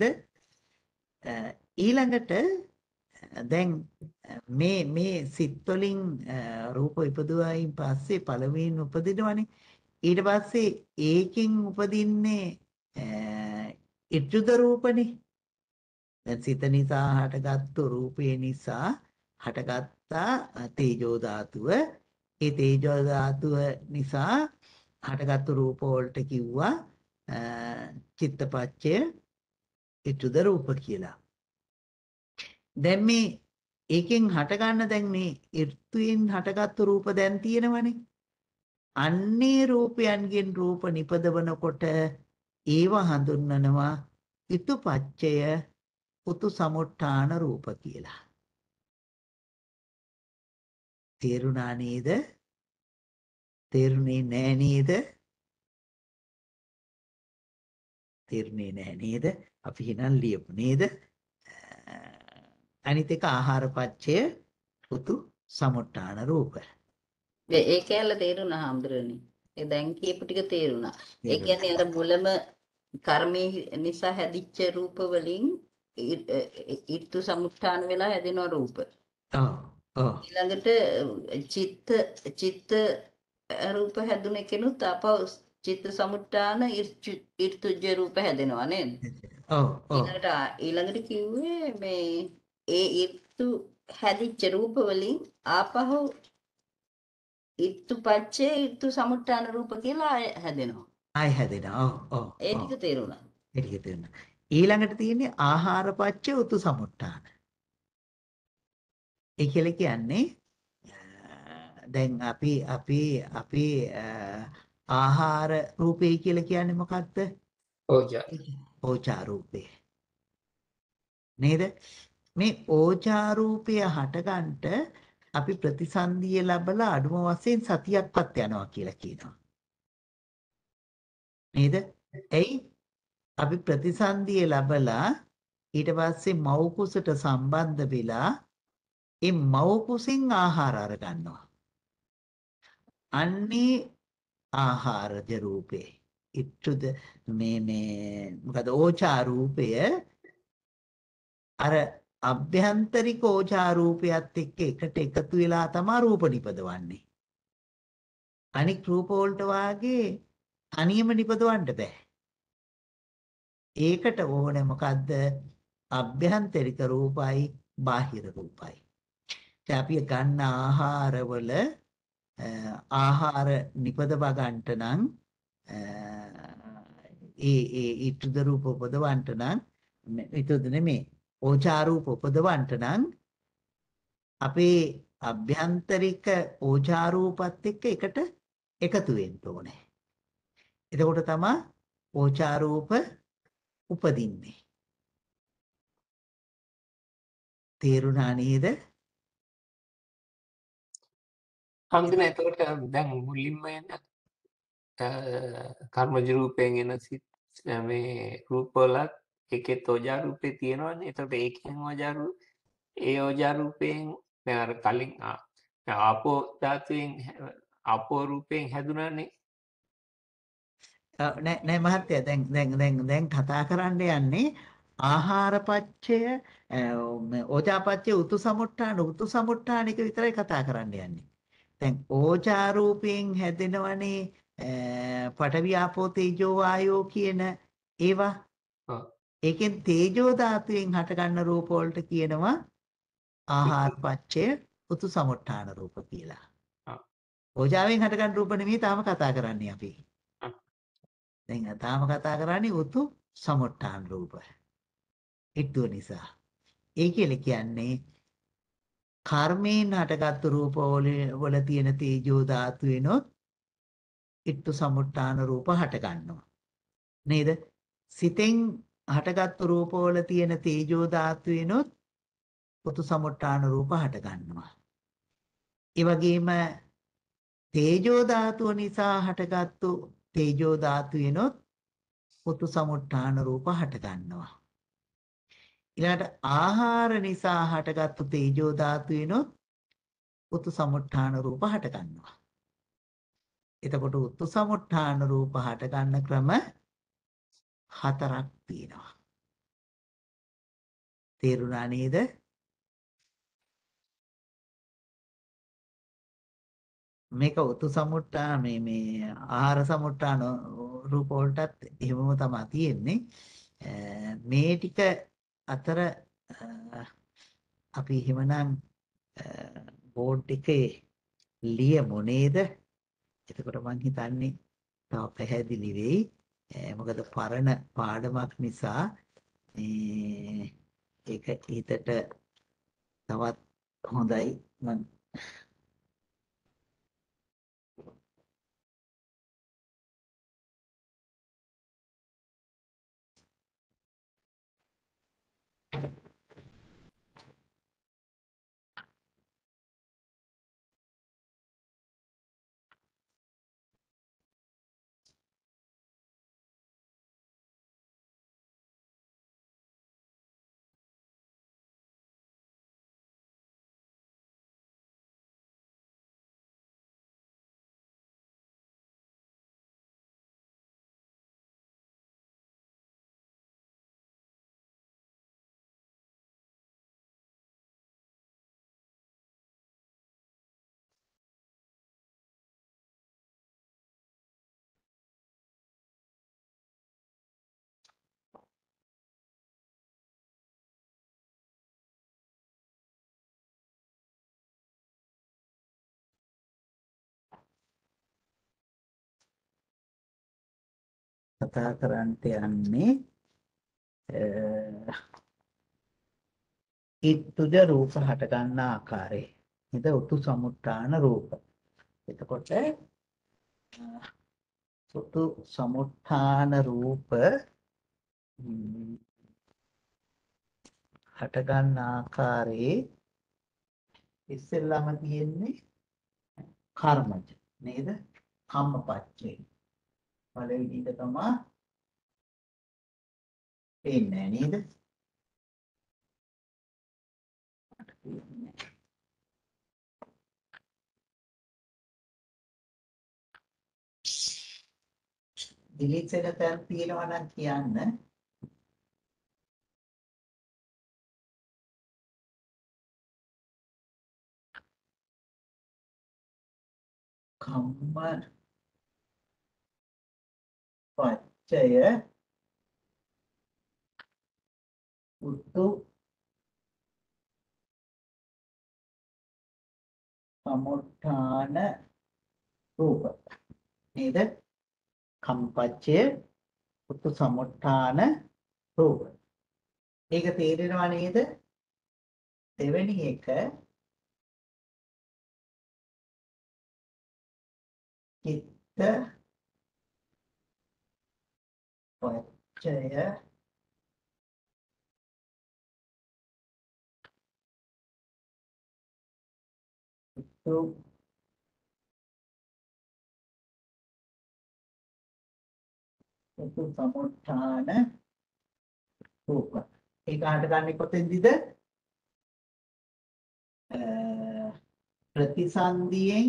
ඊළඟට දැන් මේ මේ සිත් වලින් රූප ඉපදුවායින් පස්සේ පළවෙනින් උපදිනවනේ. ඊට පස්සේ ඒකෙන් උපදින්නේ ඉත්තුද රූපනේ. දැන් සිත නිසා හටගත්තු රූපේ නිසා හටගත්තා තේජෝ ධාතුව. ඒ තේජෝ ධාතුව නිසා හටගත්තු රූප වලට කිව්වා චිත්තපච්චය ඉත්තුද රූප කියලා. දැන් මේ ඒකෙන් හටගන්න දැන් මේ ඍතුයෙන් හටගත්තු රූප දැන් තියෙනවනේ. අන්නේ රූපයන්ගෙන් රූප නිපදවනකොට ඒව හඳුන්වනවා ඉතුපච්චය උතු සමුට්ඨාන රූප කියලා. තේරුණා නේද? තේරුනේ නෑ නේද? තේරුනේ නෑ නේද? අපි හිනන් ලියමු නේද? අනිත් එක ආහාර පච්චය උතු සමුට්ඨාන රූප. ඒ ඒ කැලල තේරුණා හාමුදුරනේ. ඒ දැන් කියපු ටික තේරුණා. ඒ තේරුණා. කියන්නේ අර මුලම කර්මයේ නිසා හැදිච්ච රූප වලින් ඊත්තු සමුත්ථාන වෙලා හැදෙන රූප. ඔව් ඔව් ඊළඟට චිත්ත චිත්ත රූප හැදුන කෙනුත් අපව චිත්ත සමුත්ථාන ඊර්තුජ්‍ය රූප හැදෙනවා නේද? ඔව් ඔව් ඊළඟට ඊළඟට කිව්වේ මේ ඒ ඊර්තු හැදිච්ච රූප වලින් ආපහු ඊර්තු පච්චේ ඊර්තු සමුත්ථාන රූප කියලා හැදෙනවා. ආයි හැදෙනවා. ඔව් ඔව් ඒ ඔව්. ටික තේරුණා. ඒ ටික තේරුණා. ඊළඟට තියෙන්නේ ආහාර පච්චය උතු සමුට්ඨාන. ඒ කියලා කියන්නේ දැන් අපි අපි අපි ආහාර රූපේ කියලා කියන්නේ මොකක්ද? ඕජා. ඕචා රූපේ. නේද? මේ ඕචා රූපය හටගන්නට අපි ප්‍රතිසන්දිය ලැබලා අඩුම වශයෙන් සතියක්වත් යනවා කියලා කියනවා. නේද? එයි අපි ප්‍රතිසන්දිය ලැබලා ඊට පස්සේ මව් කුසට සම්බන්ධ වෙලා ඒ මව් කුසින් ආහාර අර ගන්නවා. අන්නේ ආහාරජ රූපේ ඉත්තුද මේ මේ මොකද ඕචා රූපය අර අභ්‍යන්තරික ඕචා රූපයත් එක්ක එකට එකතු වෙලා තමයි රූප නිපදවන්නේ. අනික් රූප වලට වාගේ තනියම නිපදවන්න බෑ. ඒකට ඕනේ මොකද්ද? අභ්‍යන්තරික රූපයි බාහිර රූපයි. දැන් අපි ගන්න ආහාරවල ආහාර නිපදව ගන්නට නම් ඒ ඒ ඊටුද රූප උපදවන්නට නම් ඊටුද නෙමේ ඕචා රූප උපදවන්නට නම් අපේ අභ්‍යන්තරික ඕචා රූපත් එක්ක එකට එකතු වෙන්න ඕනේ. එතකොට තමයි ඕචා රූප උපදින්නේ. තේරුණා නේද? හම්දුන එතකොට දැන් මුලින්ම එන කර්මජ රූපයෙන් එන සිත් මේ රූපවලත් එකෙත් ඕජා රූපේ තියෙනවනේ. එතකොට ඒකෙන් ඕජා රූප ඒ ඕජා රූපයෙන් දැන් අර කලින් ආපෝ ධාතුවෙන් ආපෝ රූපයෙන් හැදුනානේ. නෑ නෑ මහත්තයා දැන් දැන් දැන් දැන් කතා කරන්න යන්නේ ආහාර පච්චය ඕජා පච්චය උතු සමුට්ඨාන උතු සමුට්ඨාන එක විතරයි කතා කරන්න යන්නේ. දැන් ඕජා රූපයෙන් හැදෙනවනේ පඨවි ආපෝ තේජෝ වායෝ කියන ඒවා. ඒකෙන් තේජෝ ධාතුවෙන් හටගන්න රූප වලට කියනවා ආහාර පච්චය උතු සමුට්ඨාන රූප කියලා. ඕජාවෙන් හටගන්න රූප නෙමෙයි තාම කතා කරන්නේ අපි. දැන් තාම කතා කරන්නේ උතු සමුට්ඨාන රූප. ඊටු නිසා. ඒ කියලා කියන්නේ කර්මයෙන් හටගත්තු රූප වල තියෙන තේජෝ ධාතු වෙනොත් ඊටු සමුට්ඨාන රූප හට ගන්නවා. නේද? සිතෙන් හටගත්තු රූප වල තියෙන තේජෝ ධාතු වෙනොත් උතු සමුට්ඨාන රූප හට ගන්නවා. ඒ වගේම තේජෝ ධාතුව නිසා හටගත්තු තේජෝ ධාතු වෙනොත් උතු සමුට්ඨාන රූප හට ගන්නවා. ඊළඟට ආහාර නිසා හටගත්තු තේජෝ ධාතු වෙනොත් උතු සමුට්ඨාන රූප හට ගන්නවා. එතකොට උතු සමුට්ඨාන රූප හට ගන්න ක්‍රම හතරක් තියෙනවා. තේරුණා නේද? මේක උතු සමුට්ඨාන මේ මේ ආහාර සමුට්ඨාන රූප වලටත් එහෙමම තමයි තියෙන්නේ. මේ ටික අතර අපි එහෙමනම් බෝඩ් එකේ ලියමු නේද? එතකොට මං හිතන්නේ තව පැහැදිලි වෙයි. මොකද පරණ පාඩමක් නිසා මේ ඒක හිතට තවත් හොඳයි මං කතා කරන්නට යන්නේ ඉත්තුජ රූප හට ගන්න ආකාරය. නේද? උතු සමුත්ථාන රූප. එතකොට උතු සමුත්ථාන රූප හට ගන්න ආකාරයේ ඉස්සෙල්ලාම තියෙන්නේ කර්මජ නේද? කම්මපච්චේ. පළවෙනි එක තමයි පේන්නේ නේද? delete එක තැන් තියෙනවා නම් කියන්න. කම්ම පච්චය උතු සමුත්ථාන රූප නේද? කම්පච්චය උතු සමුත්ථාන රූප. ඒක තේරෙනවා නේද? දෙවෙනි එක චිත්ත පච්චය උතු උතු සමුත්ථාන රූප. ඒක හටගන්නේ කොතෙන්ද? ප්‍රතිසන්දියෙන්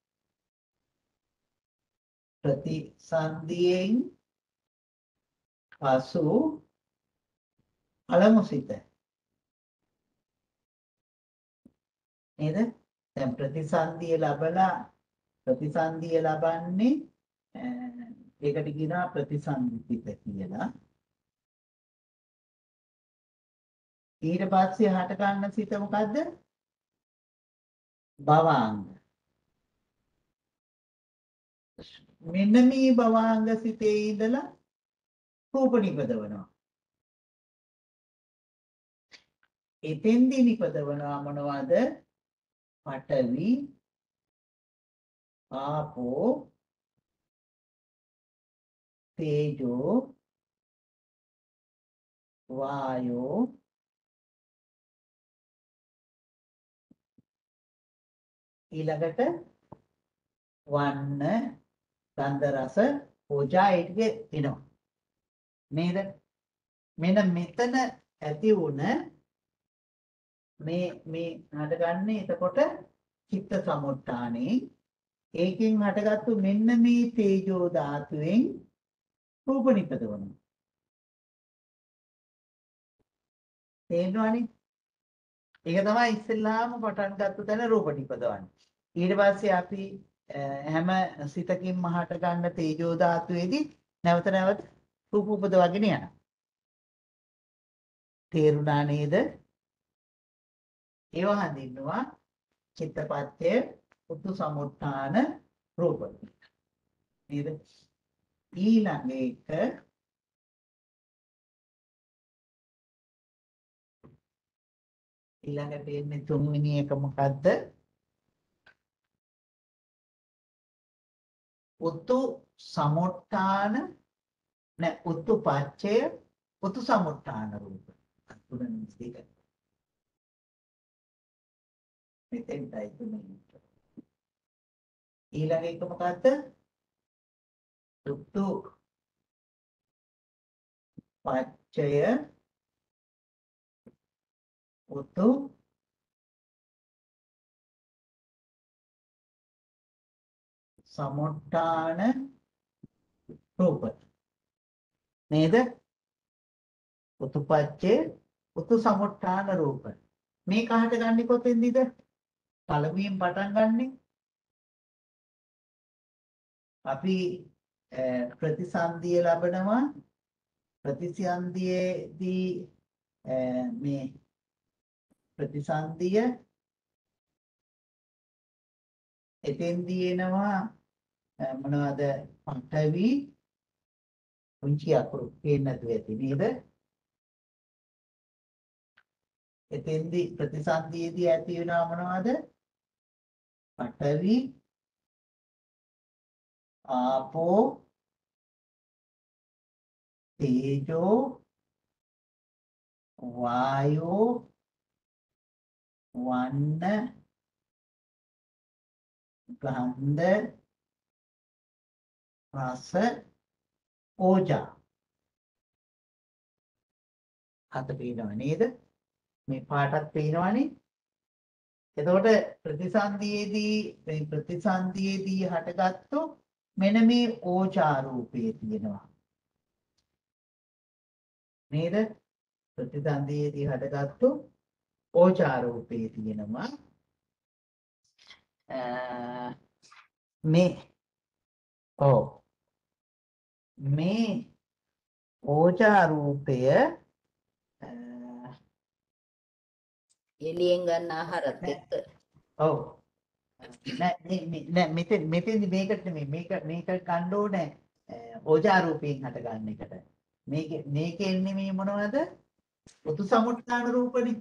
ප්‍රතිසන්දියෙන් පසු පළමු සිත නේද? දැන් ප්‍රතිසන්දිය ලැබලා ප්‍රතිසන්දිය ලබන්නේ ඒකට කියනවා ප්‍රතිසන්දිත කියලා. ඊට පස්සේ හට ගන්න සිත මොකද්ද? භවාංග. මෙන්න මේ භවාංග සිතේ ඉඳලා රූප නිපදවනවා. එතෙන්දි නිපදවනවා මොනවද? පඨවි, ආපෝ, තේජෝ, වායෝ, ඊළඟට වන්න, ගන්ධ රස, ඕජා ඒ ටික එනවා. නේද? මෙන්න මෙතන ඇති වුණ මේ මේ හටගන්නේ එතකොට චිත්ත සමුත්ථානේ. ඒකෙන් හටගත්තු මෙන්න මේ තේජෝ ධාතුවෙන් රූප නිපදවනවා. තේරෙනවනේ? ඒක තමයි ඉස්සෙල්ලාම පටන් ගත්ත තැන රූප නිපදවන්නේ. ඊට පස්සේ අපි හැම සිතකින්ම හට ගන්න තේජෝ ධාතුවේදී නැවත නැවත රූප උපදවගෙන යනවා. තේරුණා නේද? ඒව හඳින්නවා චිත්තපත්‍ය උතු සමුත්ථාන රූප. නේද? ඊළඟ එක ඊළඟට එන්නේ තුන්වෙනි එක මොකද්ද? උතු සමුත්ථාන නැ උතු පච්චය උතු සමුත්ථාන රූප. තුනෙන් දෙක. මෙතෙන්ටයි තුනෙන්. ඊළඟ එක මොකද්ද? උතු පච්චය උතු සමුත්ථාන රූප. නේද? උතුපච්චේ උතු සමුත්ථාන රූප. මේක හට ගන්නේ කොතෙන්ද? පළමුවෙන් පටන් ගන්නෙ අපි ප්‍රතිසන්දිය ලැබනවා. ප්‍රතිසන්දියේදී මේ ප්‍රතිසන්දිය එතෙන්දී එනවා මොනවද? පඨවි, පුංචි අකුරු පේන්නේ නැතුව ඇති නේද? එතෙන්දී ප්‍රතිසන්දියේදී ඇති වෙනවා මොනවද? පඨවි, ආපෝ, තේජෝ, වායෝ, වන්න, ගන්ධ, රස, ඕජා. හත පේනව නේද? මේ පාටත් පේනවනේ. එතකොට ප්‍රතිසන්දියේදී මේ ප්‍රතිසන්දියේදී හටගත්තු මෙන්න මේ ඕජා රූපේ තියෙනවා. නේද? ප්‍රතිසන්දියේදී හටගත්තු ඕජා රූපේ තියෙනවා. මේ ඔව් මේ ඕජා රූපය එළියෙන් ගන්න ආහාරත් එක්ක ඔව් නෑ නෑ මෙතෙන් මෙතෙන්දි මේකට නෙමෙයි මේක මේක ගන්න ඕනේ ඕජා රූපයෙන් හට ගන්න එකට. මේක මේකේ එන්නේ මේ මොනවද? උතු සමුත්ථාන රූපනේ.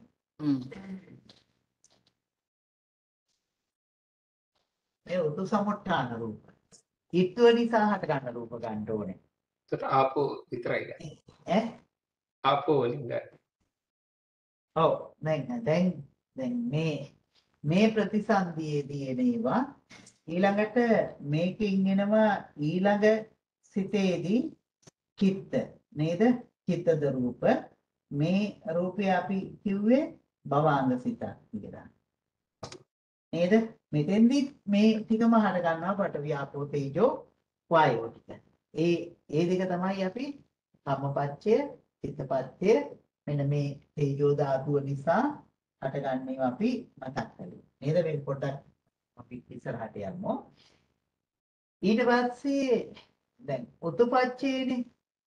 මේ උතු සමුත්ථාන රූප. ඊත්ව නිසා හට ගන්න රූප ගන්න ඕනේ. ඒකට ආපෝ විතරයි ගන්න. ඈ ආපෝ වලින් ගන්න. ඔව් දැන් දැන් දැන් මේ මේ ප්‍රතිසන්දියේදී එනවා ඊළඟට මේකෙන් එනවා ඊළඟ සිතේදී චිත්ත නේද? චිත්තද රූප. මේ රූපය අපි කිව්වේ භවාංග සිතක් කියලා. නේද? මෙතෙන්දි මේ ටිකම හට ගන්නවා පඨවි ආපෝ තේජෝ වායෝ ටික. ඒ ඒ දෙක තමයි අපි කම්මපච්චය චිත්තපච්චය මෙන්න මේ තේජෝ ධාතුව නිසා හටගන්නේ අපි මතක් කළේ. නේද? මේ පොඩ්ඩක් අපි ඉස්සරහට යමු. ඊට පස්සේ දැන් උතුපච්චේනේ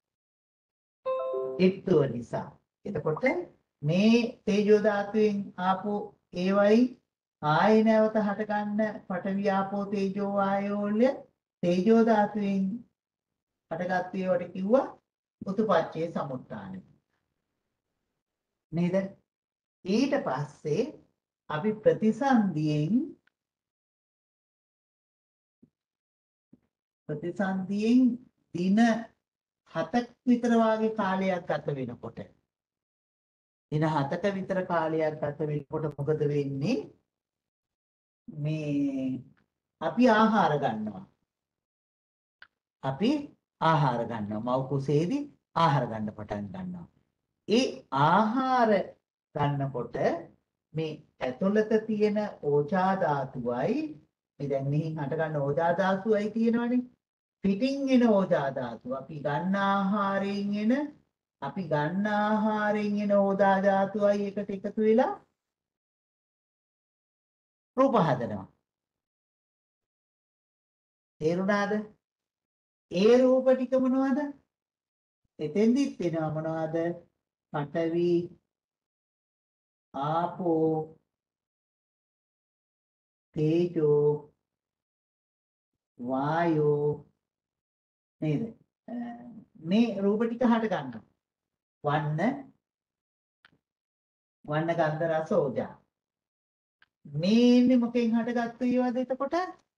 ඊත්ව නිසා. එතකොට මේ තේජෝ ධාතුවෙන් ආපු ඒවයි ආය නැවත හටගන්න පඨවි ආපෝ තේජෝ වායෝ වල තේජෝ ධාතුවෙන් හටගත් ඒවට කිව්වා උතුපච්චේ සමුත්ථාන. නේද? ඊට පස්සේ අපි ප්‍රතිසන්දියෙන් ප්‍රතිසන්දියෙන් දින හතක් විතර වාගේ කාලයක් ගත වෙනකොට දින හතක විතර කාලයක් ගත වෙනකොට මොකද වෙන්නේ? මේ අපි ආහාර ගන්නවා. අපි ආහාර ගන්නවා. මව් කුසේදී ආහාර ගන්න පටන් ගන්නවා. ඒ ආහාර ගන්නකොට මේ ඇතුළත තියෙන ඕජා ධාතුවයි මේ දැන් මෙහින් හට ගන්න ඕජා ධාතුවයි තියෙනවනේ. පිටින් එන ඕජා ධාතුව අපි ගන්න ආහාරයෙන් එන අපි ගන්න ආහාරයෙන් එන ඕජා ධාතුවයි එකට එකතු වෙලා රූප හදනවා. තේරුණාද? ඒ රූප ටික මොනවද? එතෙන්දිත් එනවා මොනවද? පඨවි ආපෝ තේජෝ වායෝ නේද? මේ රූප ටික හට ගන්නවා. වන්න වන්න ගන්ධ රස ඕජා. මේ ඉන්නේ මොකෙන් හටගත්තු ඒවාද එතකොට?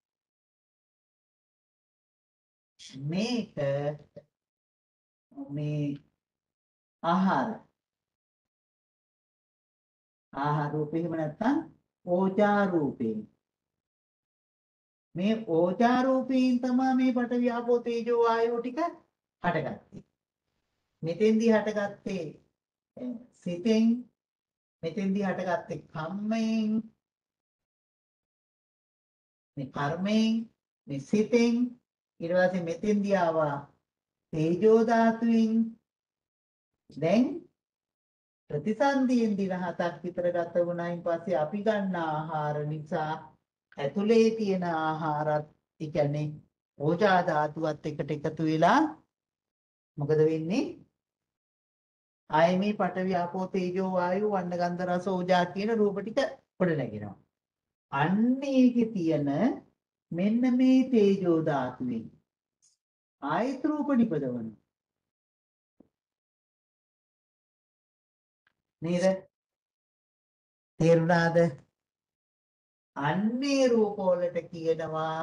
මේක මේ ආහාර ආහාර රූපේ එහෙම නැත්නම් ඕජා රූපේ. මේ ඕජා රූපයෙන් තමයි මේ පඨවි ආපෝ තේජෝ වායෝ ටික හටගත්තේ. මෙතෙන්දී හටගත්තේ සිතෙන්, මෙතෙන්දී හටගත්තේ කම්මයෙන්, මේ කර්මයෙන්, මේ සිතෙන්, ඊට පස්සේ මෙතෙන්දී ආවා තේජෝ ධාතුවෙන්. දැන් ප්‍රතිසන්දියෙන් දින හතක් විතර ගත වුණායින් පස්සේ අපි ගන්න ආහාර නිසා ඇතුලේ තියෙන ආහාරත් ඒ කියන්නේ ඕජා ධාතුවත් එකට එකතු වෙලා මොකද වෙන්නේ? ආයේ මේ පඨවි ආපෝ තේජෝ වායු වන්න ගන්ධ රස ඕජා කියන රූප ටික පොඩ නැගෙනවා. අන්න ඒකේ තියෙන මෙන්න මේ තේජෝ ධාතුවේ ආයත රූප නිපදවන. නේද? තේරුණාද? අන්නේ රූප වලට කියනවා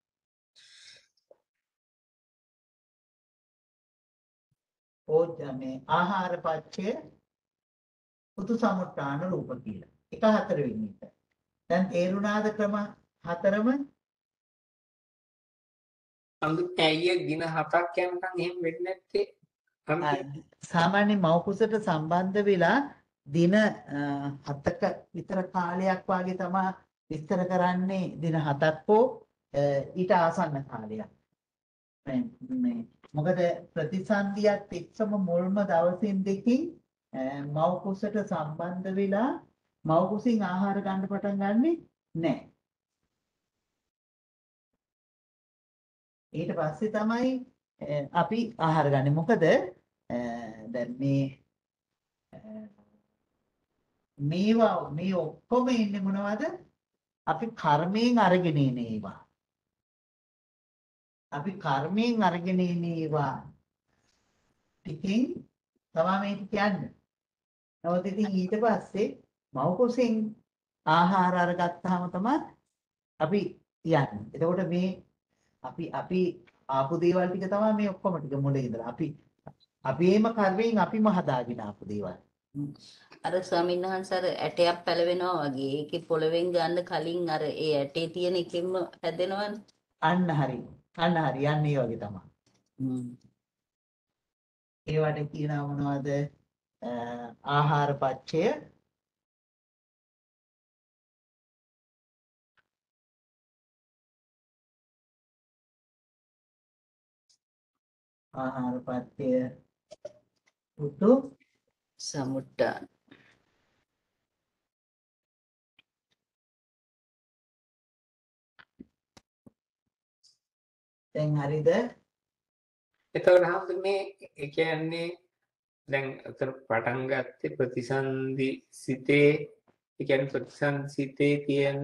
ඕජනේ ආහාර පච්චය උතු සමුත්‍රාණ රූප කියලා. එක හතරවෙනි එක. දැන් තේරුණාද ක්‍රම හතරම? අඳුත් ඇයි දින හතක් යනකම් එහෙම වෙන්නේ නැත්තේ? සාමාන්‍ය මව්කුසට සම්බන්ධ වෙලා දින හතක විතර කාලයක් වාගේ තමයි විස්තර කරන්නේ දින හතක් හෝ ඊට ආසන්න කාලයක්. මේ මොකද ප්‍රතිසන්දියත් එක්කම මුල්ම දවසින් දෙකකින් මව්කුසට සම්බන්ධ වෙලා මව්කුසින් ආහාර ගන්න පටන් ගන්නෙ නැහැ. ඊට පස්සේ තමයි අපි ආහාර ගන්න. මොකද දැන් මේ මේවා මේ ඔක්කොම ඉන්නේ මොනවද? අපි කර්මයෙන් අරගෙන ඉන ඒවා. අපි කර්මයෙන් අරගෙන ඉන ඒවා ටිකෙන් තමයි මේක කියන්නේ. නමුත් ඉතින් ඊට පස්සේ මව් කුසෙන් ආහාර අරගත්තාම තමයි අපි යන්නේ. එතකොට මේ අපි අපි ආපු දේවල් ටික තමයි මේ ඔක්කොම ටික මුලින් ඉඳලා අපි අපේම කර්මයෙන් අපිම හදාගෙන ආපු දේවල්. අර ස්වාමීන් වහන්සේ අර ඇටයක් පැලවෙනවා වගේ ඒකේ පොළවෙන් ගන්න කලින් අර ඒ ඇටේ තියෙන එකෙන්ම හැදෙනවනේ. අන්න හරි. අන්න හරි. යන්නේ ඒ වගේ තමයි. ඒවට කියනවා මොනවද? ආහාර පච්චය ආහාර පච්චය උතු සමුට්ටාන. දැන් හරිද? එතකොට හම්දුනේ ඒ කියන්නේ දැන් අතර පටන් ගත්තේ ප්‍රතිසන්දි සිතේ ඒ කියන්නේ ප්‍රතිසන්දි සිතේ තියෙන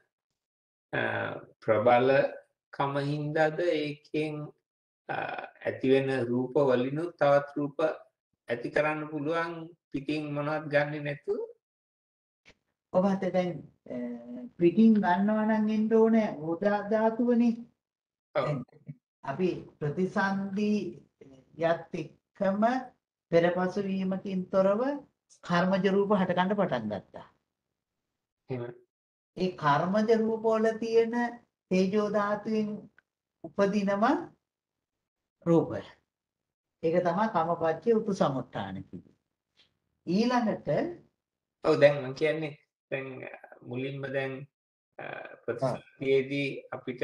ප්‍රබල කම හින්දාද ඒකෙන් ඇති වෙන රූප වලිනුත් තවත් රූප ඇති කරන්න පුළුවන් පිටින් මොනවත් ගන්නෙ නැතුව. ඔබට දැන් පිටින් ගන්නවා නම් එන්න ඕනේ උදා ධාතුවනේ. අපි ප්‍රතිසන්දි යත් එක්කම පෙරපසු වීමකින් තොරව කර්මජ රූප හට ගන්න පටන් ගත්තා. ඒ කර්මජ රූප වල තියෙන තේජෝ ධාතුවෙන් උපදිනම රූප. ඒක තමයි කමපච්චේ උතු සමුත්ථාන කියන්නේ. ඊළඟට ඔව් දැන් මම කියන්නේ දැන් මුලින්ම දැන් ප්‍රතිසන්දියේදී අපිට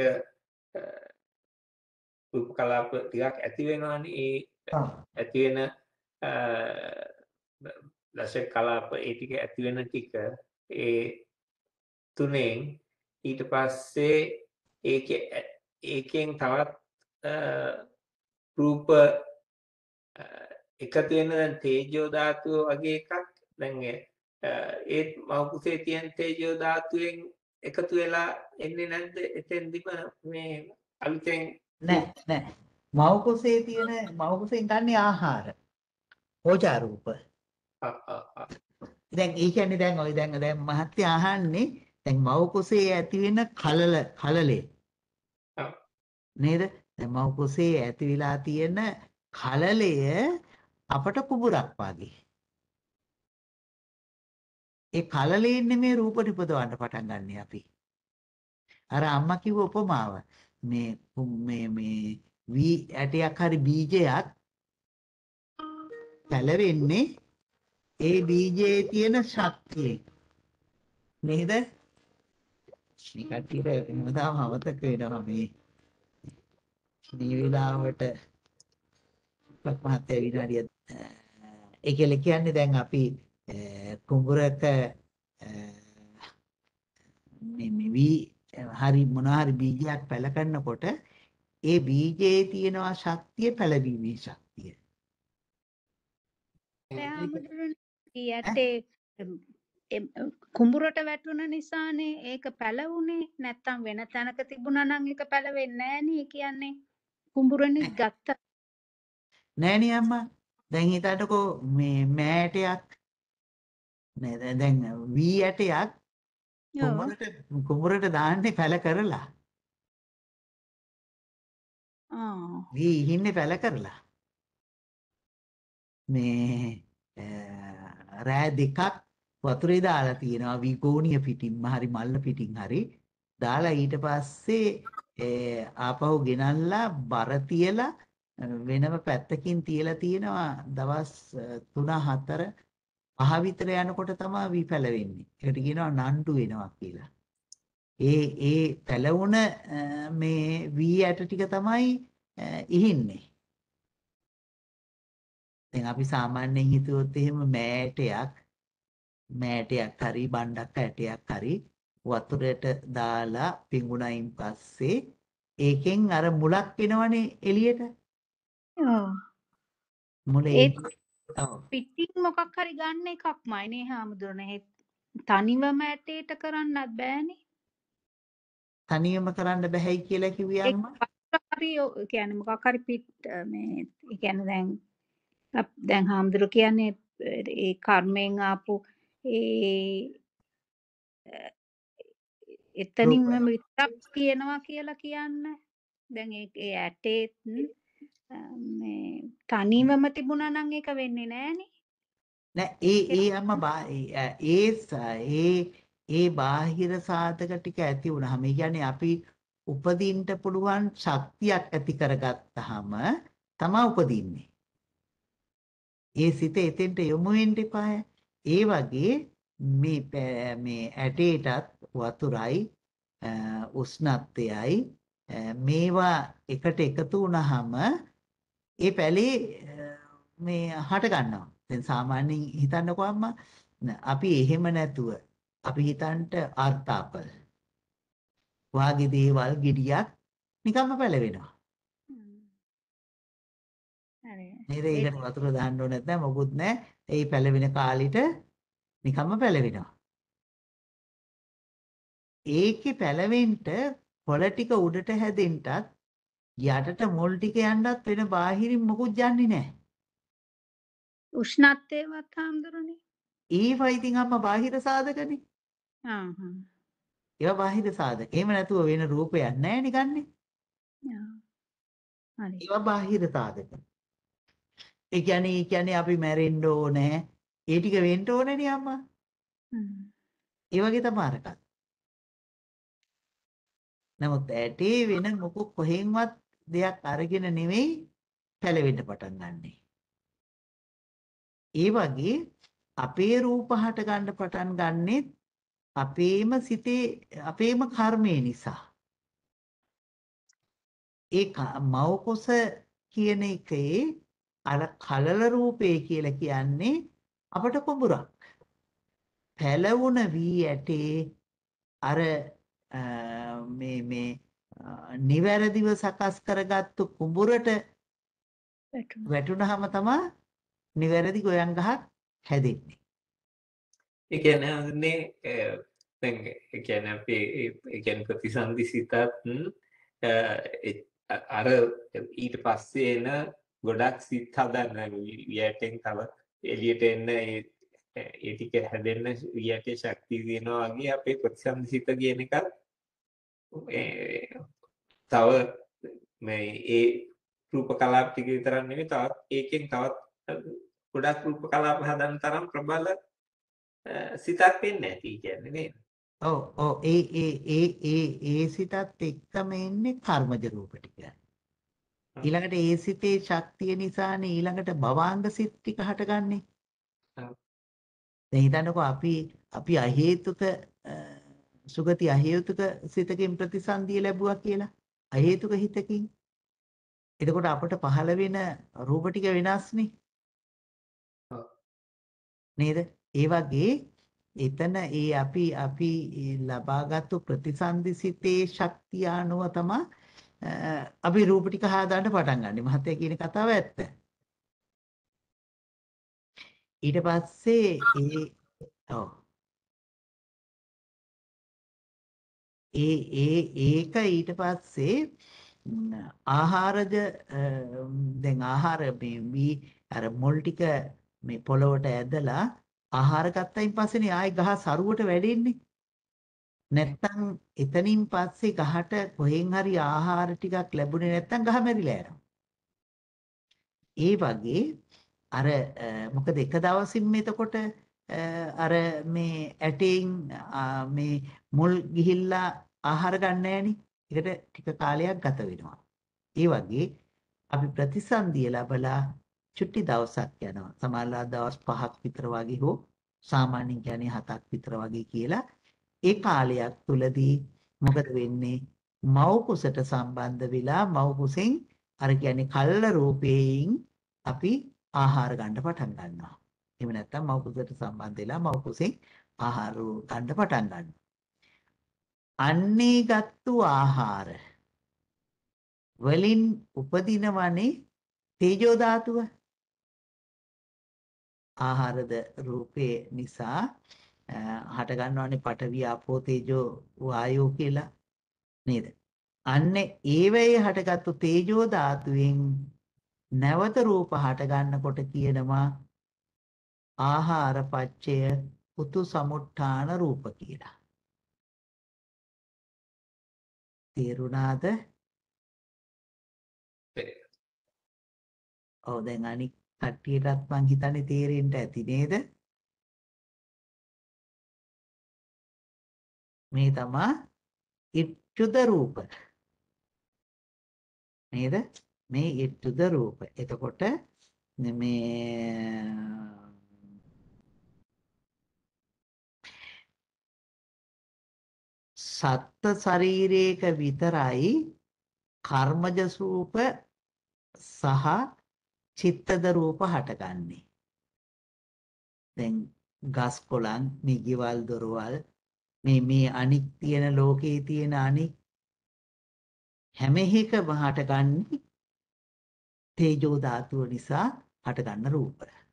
රූප කලාප ටිකක් ඇති වෙනවානේ. ඒ ඇති වෙන දශ කලාප ඒ ටික ඇති වෙන ටික ඒ තුනෙන් ඊට පස්සේ ඒකේ ඒකෙන් තවත් රූප එකතු වෙන දැන් තේජෝ ධාතුව වගේ එකක් දැන් ඒත් මව් කුසේ තියෙන තේජෝ ධාතුවෙන් එකතු වෙලා එන්නේ නැද්ද එතෙන්දිම මේ අලුතෙන්? නෑ නෑ මව් කුසේ තියෙන මව් කුසෙන් ගන්න ආහාර ඕජා රූප. දැන් ඒ කියන්නේ දැන් ඔය දැන් දැන් මහත්ය අහන්නේ දැන් මව් කුසේ ඇති වෙන කලල කලලේ නේද? දැන් මව් කුසේ ඇති වෙලා තියෙන කලලය අපට කුඹුරක් වගේ. ඒ කලලේ නෙමේ රූප නිපදවන්න පටන් ගන්න අපි. අර අම්මා කිව්ව උපමාව මේ මේ මේ වී ඇටයක් හරි බීජයක් පැලවෙන්නේ ඒ බීජයේ තියෙන ශක්තිය නේද? මේ කට්ටියට හැමදාම අමතක වෙනවා මේ මේ වෙලාවට මහත්ය විනාඩිය ඒකල කියන්නේ දැන් අපි කුඹුරක මේ වී හරි මොන හරි බීජයක් පැල කරනකොට ඒ බීජයේ තියෙනවා ශක්තිය පැලවීමේ ශක්තිය. යටේ කුඹුරට වැටුණ නිසානේ ඒක පැලවුනේ. නැත්තම් වෙන තැනක තිබුණා නම් ඒක පැලවෙන්නේ නෑනේ. කියන්නේ කුඹුරනේ ගත්තා. නෑනේ අම්මා. දැන් හිතන්නකෝ මේ මෑටයක් නේද? දැන් වී ඇටයක් ඔව්. කුඹරට කුඹරට දාන්නේ පැල කරලා. ආ. වී ඉහින්නේ පැල කරලා. මේ අ, රෑ දෙකක් වතුරේ දාලා තියෙනවා විගෝණිය පිටින්ම හරි මල්ල පිටින් හරි දාලා ඊට පස්සේ ඒ, ආපහු ගෙනල්ලා බර තියලා අ, වෙනම පැත්තකින් තියලා තියෙනවා දවස් තුන හතර පහ විතර යනකොට තමයි වී පැලවෙන්නේ. ඒකට කියනවා නණ්ඩු වෙනවා කියලා. ඒ ඒ පැලවුණ අ, මේ වී ඇට ටික තමයි අ, ඉහින්නේ. දැන් අපි සාමාන්‍යයෙන් හිතුවොත් එහෙම මෑටයක් මෑටයක් හරි බණ්ඩක් ඇටයක් හරි වතුරට දාලා පිඟුණයින් පස්සේ ඒකෙන් අර මුලක් එනවනේ එළියට. ඔව්. මුල ඒත් ඔව් පිටින් මොකක් හරි ගන්න එකක්මයි නේ හාමුදුරනේ. ඒ තනිවම ඇටේට කරන්නත් බෑනේ. තනියම කරන්න බැහැයි කියලා ඒක කිව්වයන්ම වතුර හරි ඔ- ඒ කියන්නේ මොකක් හරි පිට අ, මේ ඒ කියන්නේ දැන් අප- දැන් හාමුදුරු කියන්නේ ඒ කර්මයෙන් ආපු ඒ එතනින් රූප මම විතරක් කියනවා කියලා කියන්න. දැන් ඒ ඒ ඇටේත් අ, මේ තනිවම තිබුණා නම් ඒක වෙන්නේ නෑනේ. නෑ ඒ ඒ අම්ම බා ඒ ඈ, ඒ ස- ඒ ඒ බාහිර සාධක ටික ඇති වුනහම ඒ කියන්නේ අපි උපදින්න පුළුවන් ශක්තියක් ඇති කරගත්තාම තමයි උපදින්නේ. ඒ සිත එතෙන්ට යොමු වෙන්න එපාය. ඒ වගේ මේ පෑ- මේ ඇටේටත් වතුරයි අ, උෂ්ණත්වයයි අ, මේවා එකට එකතු වුනහම ඒ පැලේ අ, මේ හට ගන්නවා. දැන් සාමාන්‍යයෙන් හිතන්නකෝ අම්මා න- අපි එහෙම නැතුව අපි හිතන්ට අර්ථාපල් වාගේ දේවල් ගෙඩියක් නිකම්ම පැලවෙනවා. හ්ම්. හරි. නේද? ඒ ඒකට වතුර දාන්න ඕනෙත් නැහැ මොකුත් නැහැ. ඒ පැලවෙන කාලෙට නිකම්ම පැලවෙනවා. ඒකේ පැලවෙන්න පොළ ටික උඩට හැදෙන්නත් යටට මුල් ටික යන්නත් වෙන බාහිරින් මොකුත් යන්නේ නැහැ. උෂ්ණත්වයවත් හාමුදුරනේ. ඒවා ඉතින් අම්මා බාහිර සාධකනේ. ආ හා. ඒවා බාහිර සාධක. එහෙම නැතුව වෙන රූපයක් නැහැ නිකන්නේ. ආ. හරි. ඒවා බාහිර සාධක. ඒ කියන්නේ ඒ කියන්නේ අපි මැරෙන්න ඕනේ. ඒ ටික වෙන්න ඕනේනේ අම්මා. හ්ම්. ඒ වගේ තමයි අරක. නමුත් ඇටේ වෙන මොකක් කොහෙන්වත් දෙයක් අරගෙන නෙවෙයි පැලවෙන්න පටන් ගන්නෙ. ඒ වගේ අපේ රූප හට ගන්න පටන් ගන්නෙත් අපේම සිතේ අපේම කර්මය නිසා. ඒ ක- මව්කොස කියන එකේ අර කලල රූපේ කියලා කියන්නේ අපට කුඹුරක්. පැලවුණ වී ඇටේ අර අ, මේ මේ අ, නිවැරදිව සකස් කරගත්තු කුඹුරට වැටුණා. වැටුනහම තමයි නිවැරදි ගොයන් ගහක් හැදෙන්නේ. ඒ කියන්නේ හඳුන්නේ දැන් ඒ කියන්නේ අපි ඒ කියන්නේ ප්‍රතිසන්දි සිතත් ම්, අ, ඒ- අ- අර ඊට පස්සේ එන ගොඩක් සිත් හදන්න යට තව එළියට එන්න ඒ ඒ ටික හැදෙන්න යට ශක්තිය දෙනවා වගේ අපේ ප්‍රතිසන්දි සිත කියන එක තව මේ ඒ රූප කලාප ටික විතරක් නෙවෙයි තවත් ඒකෙන් තවත් ගොඩක් රූප කලාප හදන්න තරම් ප්‍රබල අ, සිතක් වෙන්නේ නැති කියන්නේ නේද? ඔව් ඔව් ඒ ඒ ඒ ඒ ඒ සිතත් එක්කම එන්නේ කර්මජ රූප ටික. ඊළඟට ඒ සිතේ ශක්තිය නිසානේ ඊළඟට භවාංග සිත් ටික හටගන්නේ. ඔව්. දැන් හිතන්නකෝ අපි අපි අහේතුක අ, සුගති අහේතුක සිතකින් ප්‍රතිසන්දිය ලැබුවා කියලා. අහේතුක හිතකින්. එතකොට අපට පහළ වෙන රූප ටික වෙනස්නේ. ඔව්. නේද? ඒ වගේ එතන ඒ අපි අපි ඒ ලබාගත්තු ප්‍රතිසන්දි සිතේ ශක්තිය අනුව තමයි අ, අපි රූප ටික හදාන්න පටන් ගන්නෙ. මහත්තයා කියන කතාව ඇත්ත. ඊට පස්සේ ඒ ඔව් ඒ ඒ ඒක ඊට පස්සේ ම්, ආහාරජ අ, දැන් ආහාර මේ වී අර මුල් ටික මේ පොළොවට ඇදලා ආහාර ගත්තයින් පස්සේනේ ආයි ගහ සරුවට වැඩෙන්නේ. නැත්තම් එතනින් පස්සේ ගහට කොහෙන් හරි ආහාර ටිකක් ලැබුණේ නැත්තම් ගහ මැරිලා යනවා. ඒ වගේ අර මොකද එක දවසින් එතකොට අර මේ ඇටෙන් මේ මුල් ගිහිල්ලා ආහාර ගන්න නෑනේ. ඒකට ටික කාලයක් ගත වෙනවා. ඒ වගේ අපි ප්‍රතිසන්දිය ලැබලා චුට්ටි දවසක් යනවා. සමහරවිට දවස් පහක් විතර වගේ හෝ සාමාන්‍යයෙන් කියන්නේ හතක් විතර වගේ කියලා ඒ කාලයක් තුලදී මොකද වෙන්නේ? මව් කුසට සම්බන්ධ වෙලා මව් කුසෙන් අර කියන්නේ කල්ල රූපයෙන් අපි ආහාර ගන්න පටන් ගන්නවා. එහෙම නැත්නම් මව් කුසට සම්බන්ධ වෙලා මව් කුසෙන් ආහාර ගන්න පටන් ගන්නවා. අන්නේ ගත්තු ආහාර වලින් උපදිනවනේ තේජෝ ධාතුව. ආහාරද රූපේ නිසා හට ගන්නවනේ පඨවි ආපෝ තේජෝ වායෝ කියලා නේද? අන්න ඒ වෙයේ හටගත්තු තේජෝ ධාතුවෙන් නැවත රූප හට ගන්නකොට කියනවා ආහාර පච්චය උතු සමුට්ඨාන රූප කියලා. තේරුණාද? ඔව් දැන් අනික් කට්ටියටත් මං හිතන්නේ තේරෙන්න ඇති නේද? මේ තමයි ඉච්ඡුද රූප නේද? මේ ඉච්ඡුද රූප. එතකොට මේ සත්ත්ව ශරීරයක විතරයි කර්මජ රූප සහ චිත්තද රූප හටගන්නේ. දැන් ගස් කොළන් නිගිවල් දොරවල් මේ මේ අනික් තියෙන ලෝකේ තියෙන අනික් හැම එකම හටගන්නේ තේජෝ ධාතුව නිසා හටගන්න රූප.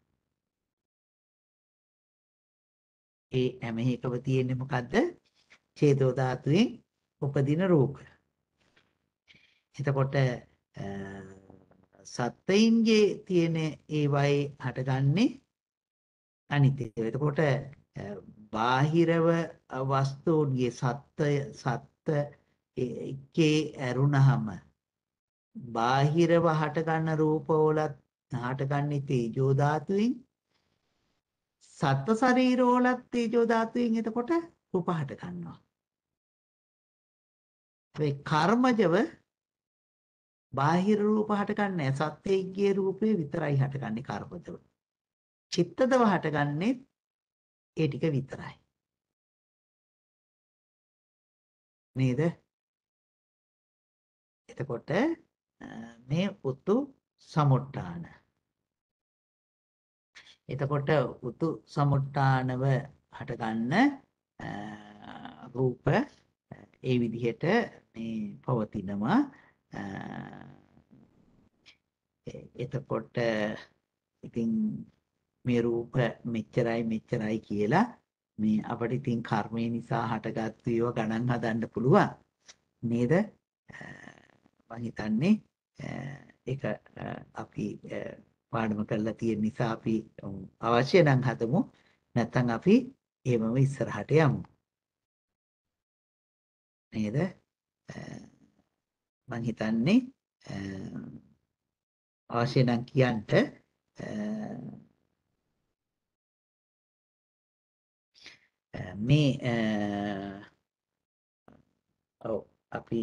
ඒ හැම එකම තියෙන්නේ මොකද්ද? ඡේදෝ ධාතුවෙන් උපදින රූප. එතකොට සත්ත්වයින්ගේ තියෙන ඒවයි හටගන්නේ අනිත් ඒවා. එතකොට බාහිරව වස්තුන්ගේ සත්ත්වය සත්ත්වයේ ඇරුණහම බාහිරව හටගන්න රූපවලත් හටගන්නේ තේජෝ ධාතුවෙන් සත්ත්ව ශරීරවලත් තේජෝ ධාතුවෙන් එතකොට රූප හට ගන්නවා. ඒ කර්මජව බාහිර රූප හටගන්නේ සත්‍යයේ රූපේ විතරයි හටගන්නේ කර්මජව. චිත්තදව හටගන්නේ ඒ ටික විතරයි. නේද? එතකොට මේ උතු සමුට්ඨාන. එතකොට උතු සමුට්ඨානව හටගන්න රූප ඒ විදිහට මේ පවතිනවා. එතකොට ඉතින් මේ රූප මෙච්චරයි මෙච්චරයි කියලා මේ අපිට ඉතින් කර්මය නිසා හටගත්තු ඒවා ගණන් හදන්න පුළුවන් නේද? මම හිතන්නේ ඒක අපි පාඩම කරලා තියෙන නිසා අපි අවශ්‍ය නම් හදමු. නැත්නම් අපි එහෙමම ඉස්සරහට යමු. නේද? මම හිතන්නේ අවශ්‍ය නම් කියන්ට මේ ඔව් අපි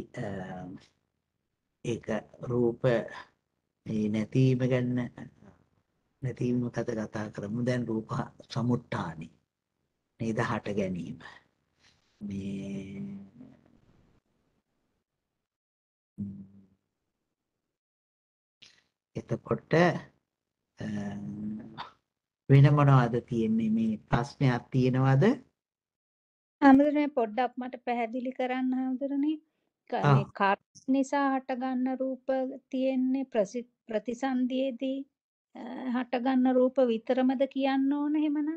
ඒක රූප නැතිවීම ගැන නැතිවීම කත කතා කරමු. දැන් රූප සමුට්ඨානෙ නේද හට ගැනීම. මේ එතකොට වෙන මොනවද තියෙන්නේ? මේ ප්‍රශ්නයක් තියෙනවද? හැමදෙරේ පොඩ්ඩක් මට පැහැදිලි කරන්න හැමදෙරනේ. මේ කර්ම නිසා හටගන්න රූප තියෙන්නේ ප්‍රතිසන්දියේදී හටගන්න රූප විතරමද කියන්න ඕන එහෙමනම්?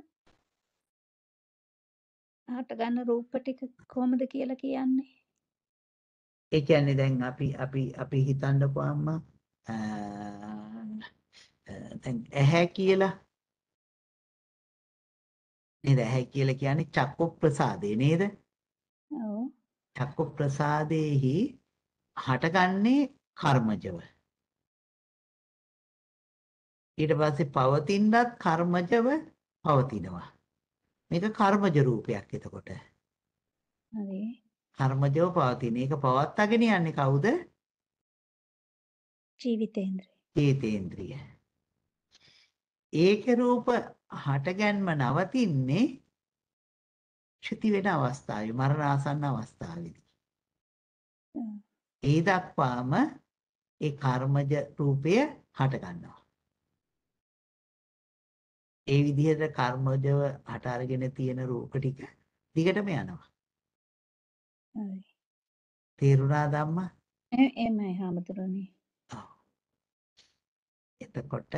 හටගන්න රූප ටික කොහොමද කියලා කියන්නේ? ඒ කියන්නේ දැන් අපි අපි අපි හිතන්නකෝ අම්මා දැන් ඇහැ කියලා නේද? ඇහැ කියලා කියන්නේ චක්කු ප්‍රසාදේ නේද? ඔව්. චක්කු ප්‍රසාදේහි හටගන්නේ කර්මජව. ඊට පස්සේ පවතිනවත් කර්මජව පවතිනවා. මේක කර්මජ රූපයක් එතකොට. හරි. කර්මජව පවතින. ඒක පවත්වාගෙන යන්නේ කවුද? ජීවිතේන්ද්‍රය. චේතේන්ද්‍රිය. ඒකේ රූප හටගන්ම නවතින්නේ ක්ෂති වෙන අවස්ථාවේ, මරණාසන්න අවස්ථාවේදී. ඔව්. ඒ දක්වාම ඒ කර්මජ රූපය හට ගන්නවා. ඒ විදිහට කර්මජව හට අරගෙන තියෙන රූප ටික දිගටම යනවා. හරි. තේරුණාද අම්මා? එ- එමය හාමුදුරනේ. ඔව්. එතකොට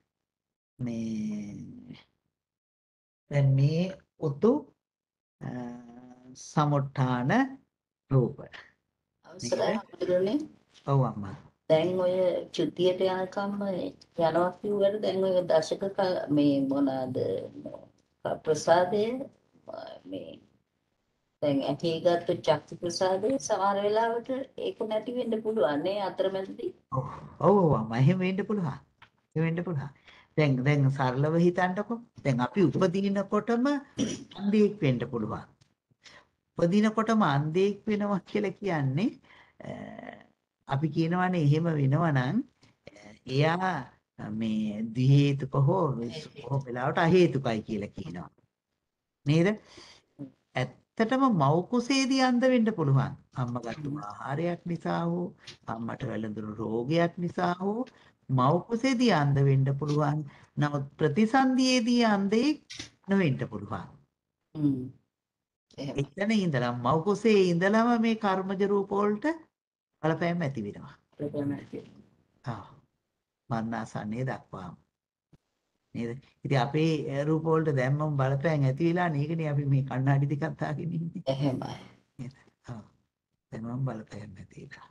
මේ දැන් මේ උතු අ, සමුත්ථාන රූප. අවසරයි හඳුරන්නේ. ඔව් අම්මා. දැන් ඔය චුතියට යනකම් යනවා කිව්වට දැන් ඔය දශක කල- මේ මොනවාද ප්‍රසාදය මේ දැන් ඇහි ගත්ත චක්කු ප්‍රසාදය සමහර වෙලාවට ඒක නැති වෙන්න පුළුවන් නේ අතරමැදදී. ඔව් ඔව් අම්මා එහෙම වෙන්න පුළුවන්. එහෙම වෙන්න පුළුවන්. දැන් දැන් සරලව හිතන්නකො. දැන් අපි උපදිනකොටම අන්ධයෙක් වෙන්න පුළුවන්. උපදිනකොටම අන්ධයෙක් වෙනවා කියලා කියන්නේ අ, අපි කියනවානේ එහෙම වෙනවා නම් එයා මේ ද්වි හේතුක හෝ බොහෝ වෙලාවට අහේතුකයි කියලා කියනවා. නේද? ඇත්තටම මව් කුසේදී අන්ධ වෙන්න පුළුවන්. අම්මා ගත්තු ආහාරයක් නිසා හෝ අම්මට වැළඳුණු රෝගයක් නිසා හෝ මව් කුසේදී අන්ධ වෙන්න පුළුවන්. නමුත් ප්‍රතිසන්දියේදී අන්ධයෙක් නොවෙන්න පුළුවන්. හ්ම්. එහෙම. එතන ඉඳලා මව් කුසේ ඉඳලම මේ කර්මජ රූප වලට බලපෑම් ඇති වෙනවා. ආ මරණාසන්නයේ දක්වාම. නේද? ඉතින් අපේ අ, රූප වලට දැම්මම බලපෑම් ඇති වෙලා නේකනේ අපි මේ කණ්ණාඩි දෙකක් දාගෙන ඉන්නේ. එහෙමයි. නේද? ආ දැම්මම බලපෑම් ඇති වෙලා.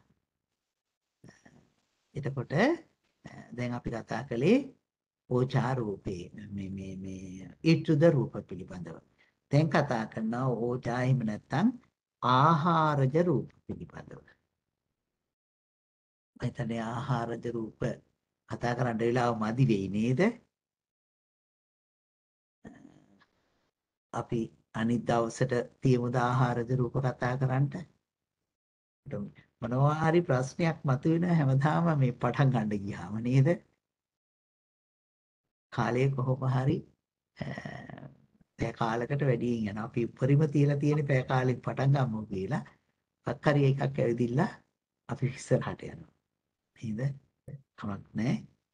එතකොට අ, දැන් අපි කතා කළේ ඕචා රූපේ මේ මේ මේ ඊටුද රූප පිළිබඳව. දැන් කතා කරනවා ඕචා එහෙම නැත්නම් ආහාරජ රූප පිළිබඳව. එතන ආහාරජ රූප කතා කරන්න වෙලාව මදි වෙයි නේද? අපි අනිත් දවසට තියමුද ආහාරජ රූප කතා කරන්නට? මොනවා හරි ප්‍රශ්නයක් මතුවෙන හැමදාම මේ පටන් ගන්න ගියාම නේද? කාලය කොහොම හරි අ, පැය කාලයකට වැඩියෙන් යනවා. අපි උපරිම තියලා තියෙන පැය කාලෙක පටන් ගමු කියලා. මොකක් හරි එකක් ඇවිදිලා අපි ඉස්සරහට යනවා. නේද? කමක් නැහැ.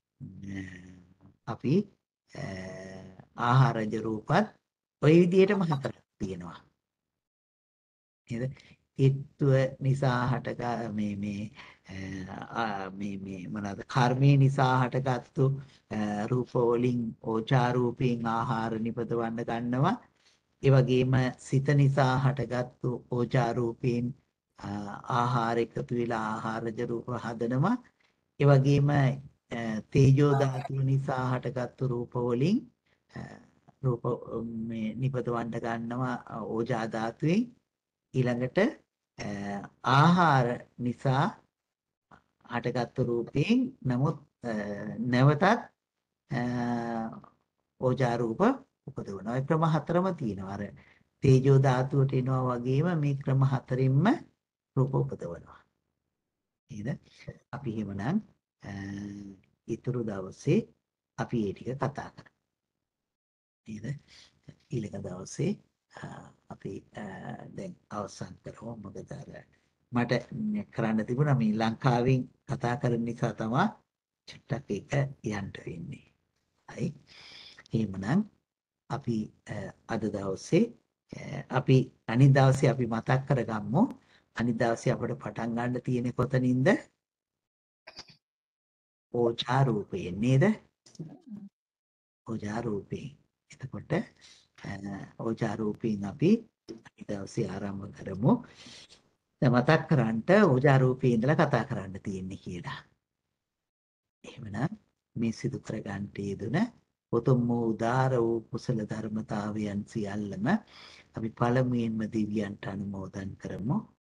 අපි අ, ආහාරජ රූපත් ওই විදිහටම හතරක් තියෙනවා. නේද? හේතුව නිසා හටග මේ මේ අ, ආ, මේ මේ මොනවාද කර්මයේ නිසා හටගත්තු අ, රූප වලින් ඕචා රූපයෙන් ආහාර නිපදවන්න ගන්නවා. ඒ වගේම සිත නිසා හටගත්තු ඕචා රූපයෙන් අ, ආහාර එකතු වෙලා ආහාරජ රූප හදනවා. ඒ වගේම අ, තේජෝ ධාතුව නිසා හටගත්තු රූප වලින් අ, රූප අ, මේ නිපදවන්න ගන්නවා අ, ඕජා ධාතුවෙන්. ඊළඟට අ, ආහාර නිසා හටගත්තු රූපයෙන් නමුත් අ, නැවතත් අ, ඕජා රූප උපදවනවා. ඒ ක්‍රම හතරම තියෙනවා. අර තේජෝ ධාතුවට එනවා වගේම මේ ක්‍රම හතරින්ම රූප උපදවනවා. නේද? අපි එහෙමනම් අ, ඊතුරු දවසේ අපි ඒ ටික කතා කරමු. නේද? ඊළඟ දවසේ අ, අපි අ, දැන් අවසන් කරමු. මොකද අර මට කරන්න තිබුණා මේ ලංකාවෙන් කතා කරන නිසා තමයි චුට්ටක් එක යන්න වෙන්නේ. හරි. එහෙමනම් අපි අ, අද දවසේ අ, අපි අනිත් දවසේ අපි මතක් කරගමු. අනිත් දවසේ අපිට පටන් ගන්න තියෙන්නේ කොතනින්ද? ඕචා රූපයෙන් නේද? ඕජා රූපයෙන්. එතකොට අ, ඕජා රූපයෙන් අපි අනිත් දවසේ ආරම්භ කරමු. දැන් මතක් කරන්ට ඕජා රූපේ ඉඳලා කතා කරන්න තියෙන්නේ කියලා. එහෙමනම් මේ සිදු කර ගන්නට යෙදුන උතුම් වූ උදාර වූ කුසල ධර්මතාවයන් සියල්ලම අපි පළමුවෙන්ම දිව්‍යයන්ට අනුමෝදන් කරමු.